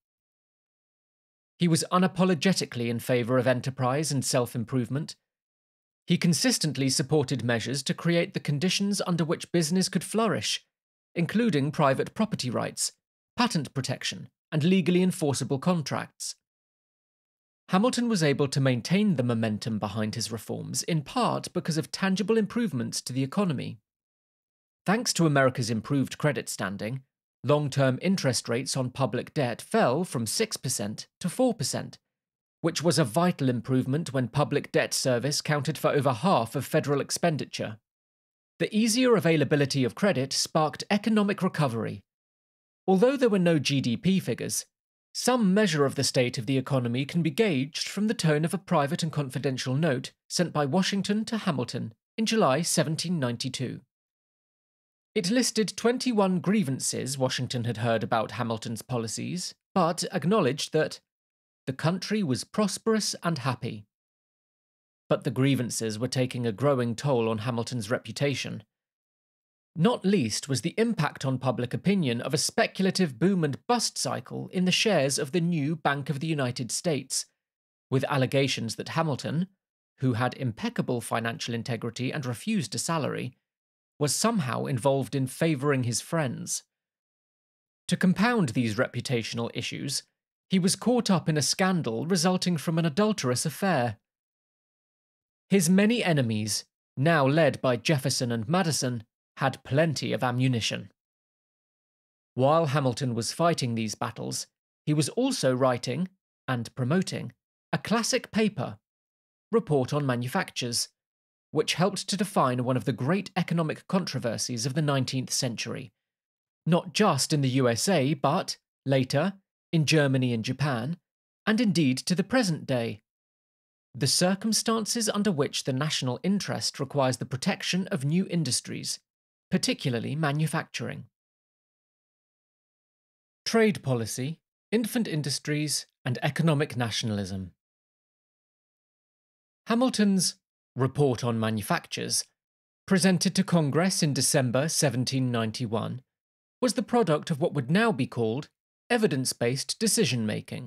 He was unapologetically in favour of enterprise and self-improvement. He consistently supported measures to create the conditions under which business could flourish, including private property rights, patent protection, and legally enforceable contracts. Hamilton was able to maintain the momentum behind his reforms in part because of tangible improvements to the economy. Thanks to America's improved credit standing, long-term interest rates on public debt fell from 6% to 4%, which was a vital improvement when public debt service counted for over half of federal expenditure. The easier availability of credit sparked economic recovery. Although there were no GDP figures, some measure of the state of the economy can be gauged from the tone of a private and confidential note sent by Washington to Hamilton in July 1792. It listed 21 grievances Washington had heard about Hamilton's policies, but acknowledged that the country was prosperous and happy. But the grievances were taking a growing toll on Hamilton's reputation. Not least was the impact on public opinion of a speculative boom and bust cycle in the shares of the new Bank of the United States, with allegations that Hamilton, who had impeccable financial integrity and refused a salary, was somehow involved in favouring his friends. To compound these reputational issues, he was caught up in a scandal resulting from an adulterous affair. His many enemies, now led by Jefferson and Madison, had plenty of ammunition. While Hamilton was fighting these battles, he was also writing, and promoting, a classic paper, Report on Manufactures, which helped to define one of the great economic controversies of the 19th century, not just in the USA, but, later, in Germany and Japan, and indeed to the present day. the circumstances under which the national interest requires the protection of new industries, particularly manufacturing. Trade policy, infant industries, and economic nationalism. Hamilton's Report on Manufactures, presented to Congress in December 1791, was the product of what would now be called evidence-based decision-making.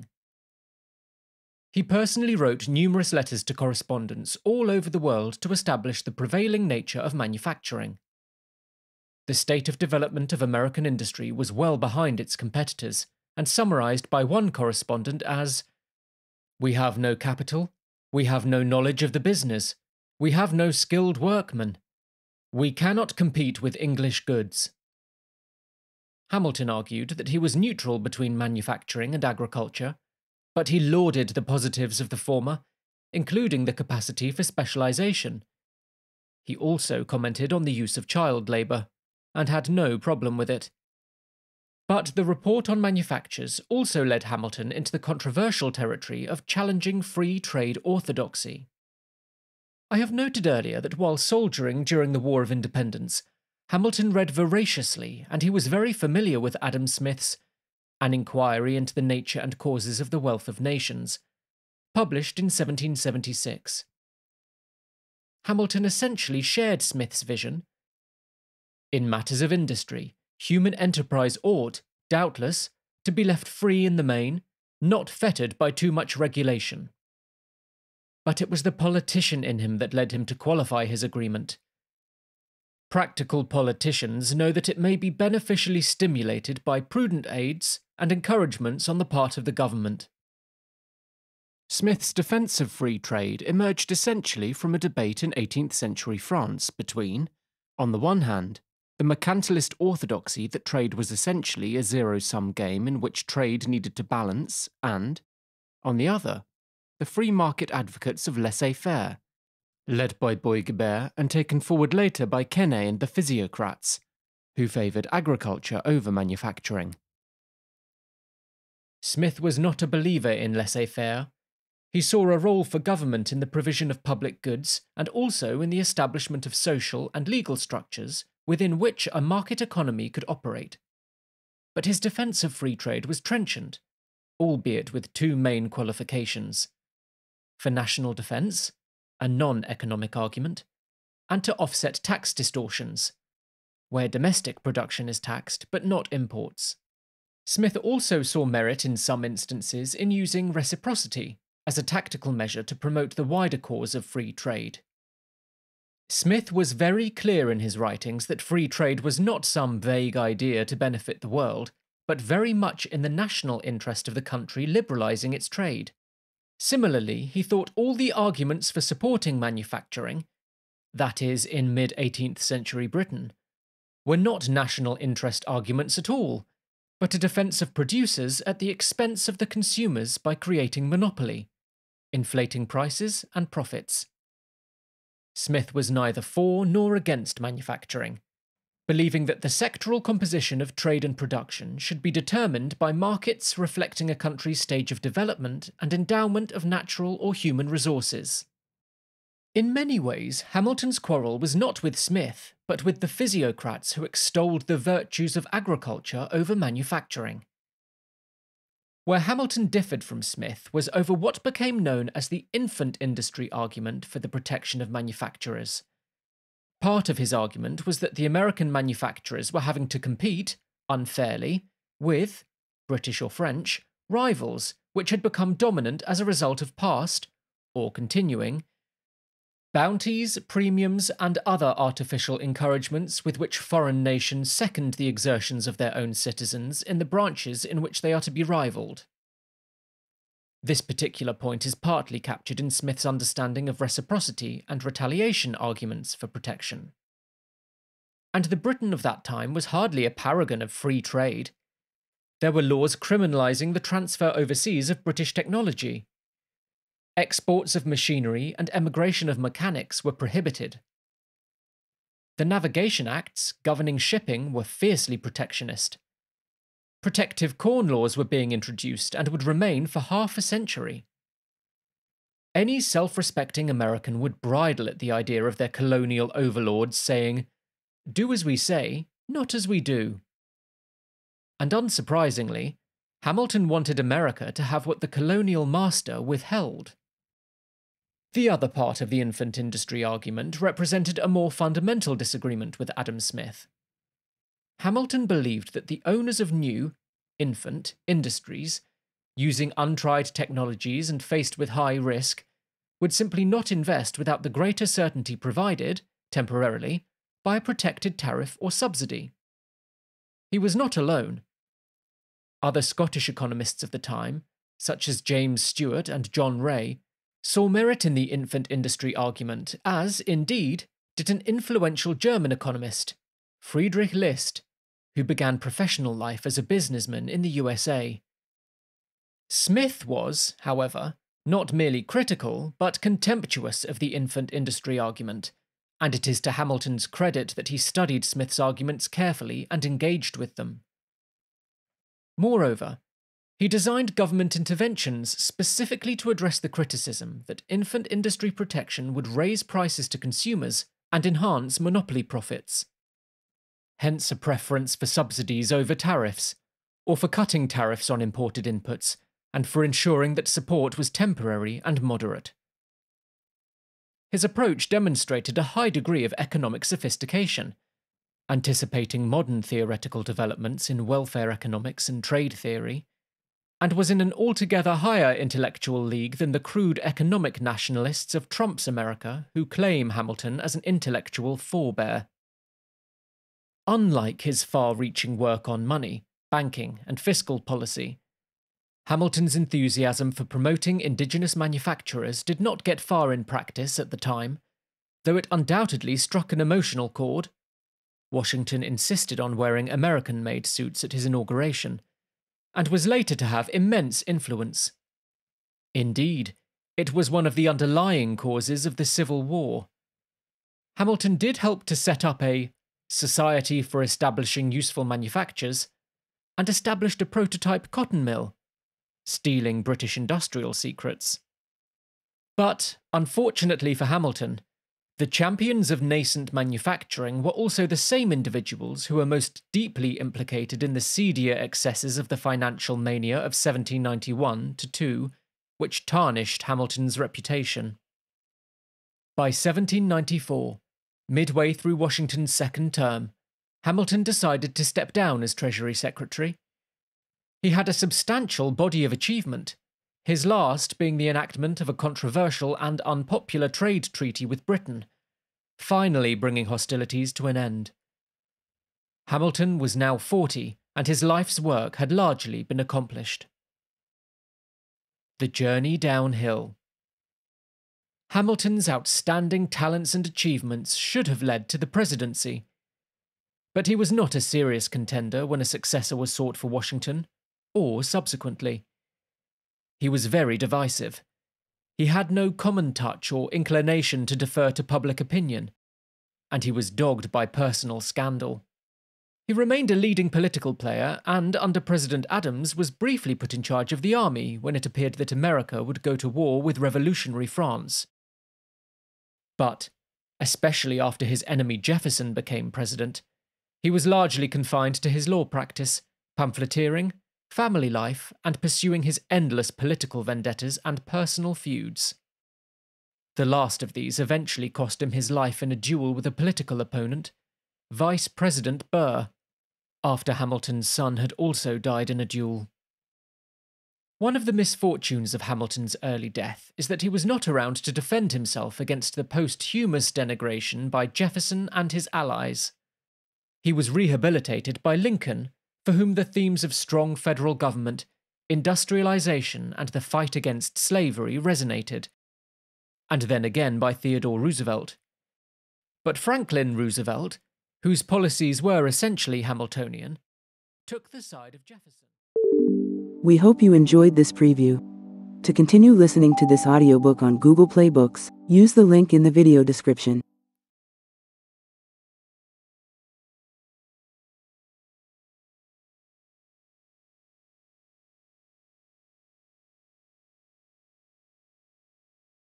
He personally wrote numerous letters to correspondents all over the world to establish the prevailing nature of manufacturing. The state of development of American industry was well behind its competitors, and summarized by one correspondent as, "We have no capital, we have no knowledge of the business, we have no skilled workmen. We cannot compete with English goods." Hamilton argued that he was neutral between manufacturing and agriculture, but he lauded the positives of the former, including the capacity for specialization. He also commented on the use of child labor, and had no problem with it. But the Report on Manufactures also led Hamilton into the controversial territory of challenging free trade orthodoxy. I have noted earlier that while soldiering during the War of Independence, Hamilton read voraciously, and he was very familiar with Adam Smith's An Inquiry into the Nature and Causes of the Wealth of Nations, published in 1776. Hamilton essentially shared Smith's vision. In matters of industry, human enterprise ought, doubtless, to be left free in the main, not fettered by too much regulation. But it was the politician in him that led him to qualify his agreement. Practical politicians know that it may be beneficially stimulated by prudent aids and encouragements on the part of the government. Smith's defence of free trade emerged essentially from a debate in 18th century France between, on the one hand, the mercantilist orthodoxy that trade was essentially a zero-sum game in which trade needed to balance, and, on the other, the free market advocates of laissez-faire, led by Boisguebert and taken forward later by Quesnay and the physiocrats, who favoured agriculture over manufacturing. Smith was not a believer in laissez-faire. He saw a role for government in the provision of public goods and also in the establishment of social and legal structures within which a market economy could operate. But his defence of free trade was trenchant, albeit with two main qualifications: for national defence, a non-economic argument, and to offset tax distortions, where domestic production is taxed but not imports. Smith also saw merit in some instances in using reciprocity as a tactical measure to promote the wider cause of free trade. Smith was very clear in his writings that free trade was not some vague idea to benefit the world, but very much in the national interest of the country liberalising its trade. Similarly, he thought all the arguments for supporting manufacturing, that is, in mid-18th century Britain, were not national interest arguments at all, but a defence of producers at the expense of the consumers by creating monopoly, inflating prices and profits. Smith was neither for nor against manufacturing, believing that the sectoral composition of trade and production should be determined by markets reflecting a country's stage of development and endowment of natural or human resources. In many ways, Hamilton's quarrel was not with Smith, but with the physiocrats who extolled the virtues of agriculture over manufacturing. Where Hamilton differed from Smith was over what became known as the infant industry argument for the protection of manufacturers. Part of his argument was that the American manufacturers were having to compete, unfairly, with, British or French, rivals which had become dominant as a result of past, or continuing, bounties, premiums, and other artificial encouragements with which foreign nations second the exertions of their own citizens in the branches in which they are to be rivalled. This particular point is partly captured in Smith's understanding of reciprocity and retaliation arguments for protection. And the Britain of that time was hardly a paragon of free trade. There were laws criminalising the transfer overseas of British technology. Exports of machinery and emigration of mechanics were prohibited. The Navigation Acts governing shipping were fiercely protectionist. Protective corn laws were being introduced and would remain for half a century. any self-respecting American would bridle at the idea of their colonial overlords saying, "Do as we say, not as we do." And unsurprisingly, Hamilton wanted America to have what the colonial master withheld. The other part of the infant industry argument represented a more fundamental disagreement with Adam Smith. Hamilton believed that the owners of new, infant, industries, using untried technologies and faced with high risk, would simply not invest without the greater certainty provided, temporarily, by a protected tariff or subsidy. He was not alone. Other Scottish economists of the time, such as James Stewart and John Ray, saw merit in the infant industry argument, as, indeed, did an influential German economist, Friedrich List, who began professional life as a businessman in the USA. Smith was, however, not merely critical, but contemptuous of the infant industry argument, and it is to Hamilton's credit that he studied Smith's arguments carefully and engaged with them. Moreover, he designed government interventions specifically to address the criticism that infant industry protection would raise prices to consumers and enhance monopoly profits. Hence a preference for subsidies over tariffs, or for cutting tariffs on imported inputs, and for ensuring that support was temporary and moderate. His approach demonstrated a high degree of economic sophistication, anticipating modern theoretical developments in welfare economics and trade theory, and was in an altogether higher intellectual league than the crude economic nationalists of Trump's America who claim Hamilton as an intellectual forebear. Unlike his far-reaching work on money, banking, and fiscal policy, Hamilton's enthusiasm for promoting indigenous manufacturers did not get far in practice at the time, though it undoubtedly struck an emotional chord. Washington insisted on wearing American-made suits at his inauguration, and was later to have immense influence. Indeed, it was one of the underlying causes of the Civil War. Hamilton did help to set up a Society for Establishing Useful Manufactures, and established a prototype cotton mill, stealing British industrial secrets. But, unfortunately for Hamilton, the champions of nascent manufacturing were also the same individuals who were most deeply implicated in the seedier excesses of the financial mania of 1791–2, which tarnished Hamilton's reputation. By 1794, midway through Washington's second term, Hamilton decided to step down as Treasury Secretary. He had a substantial body of achievement, his last being the enactment of a controversial and unpopular trade treaty with Britain, finally bringing hostilities to an end. Hamilton was now 40, and his life's work had largely been accomplished. The journey downhill. Hamilton's outstanding talents and achievements should have led to the presidency. But he was not a serious contender when a successor was sought for Washington, or subsequently. He was very divisive. He had no common touch or inclination to defer to public opinion, and he was dogged by personal scandal. He remained a leading political player and, under President Adams, was briefly put in charge of the army when it appeared that America would go to war with revolutionary France. But, especially after his enemy Jefferson became president, he was largely confined to his law practice, pamphleteering, family life, and pursuing his endless political vendettas and personal feuds. The last of these eventually cost him his life in a duel with a political opponent, Vice President Burr, after Hamilton's son had also died in a duel. One of the misfortunes of Hamilton's early death is that he was not around to defend himself against the posthumous denigration by Jefferson and his allies. He was rehabilitated by Lincoln, for whom the themes of strong federal government, industrialization, and the fight against slavery resonated, and then again by Theodore Roosevelt. But Franklin Roosevelt, whose policies were essentially Hamiltonian, took the side of Jefferson. We hope you enjoyed this preview. To continue listening to this audiobook on Google Play Books, use the link in the video description.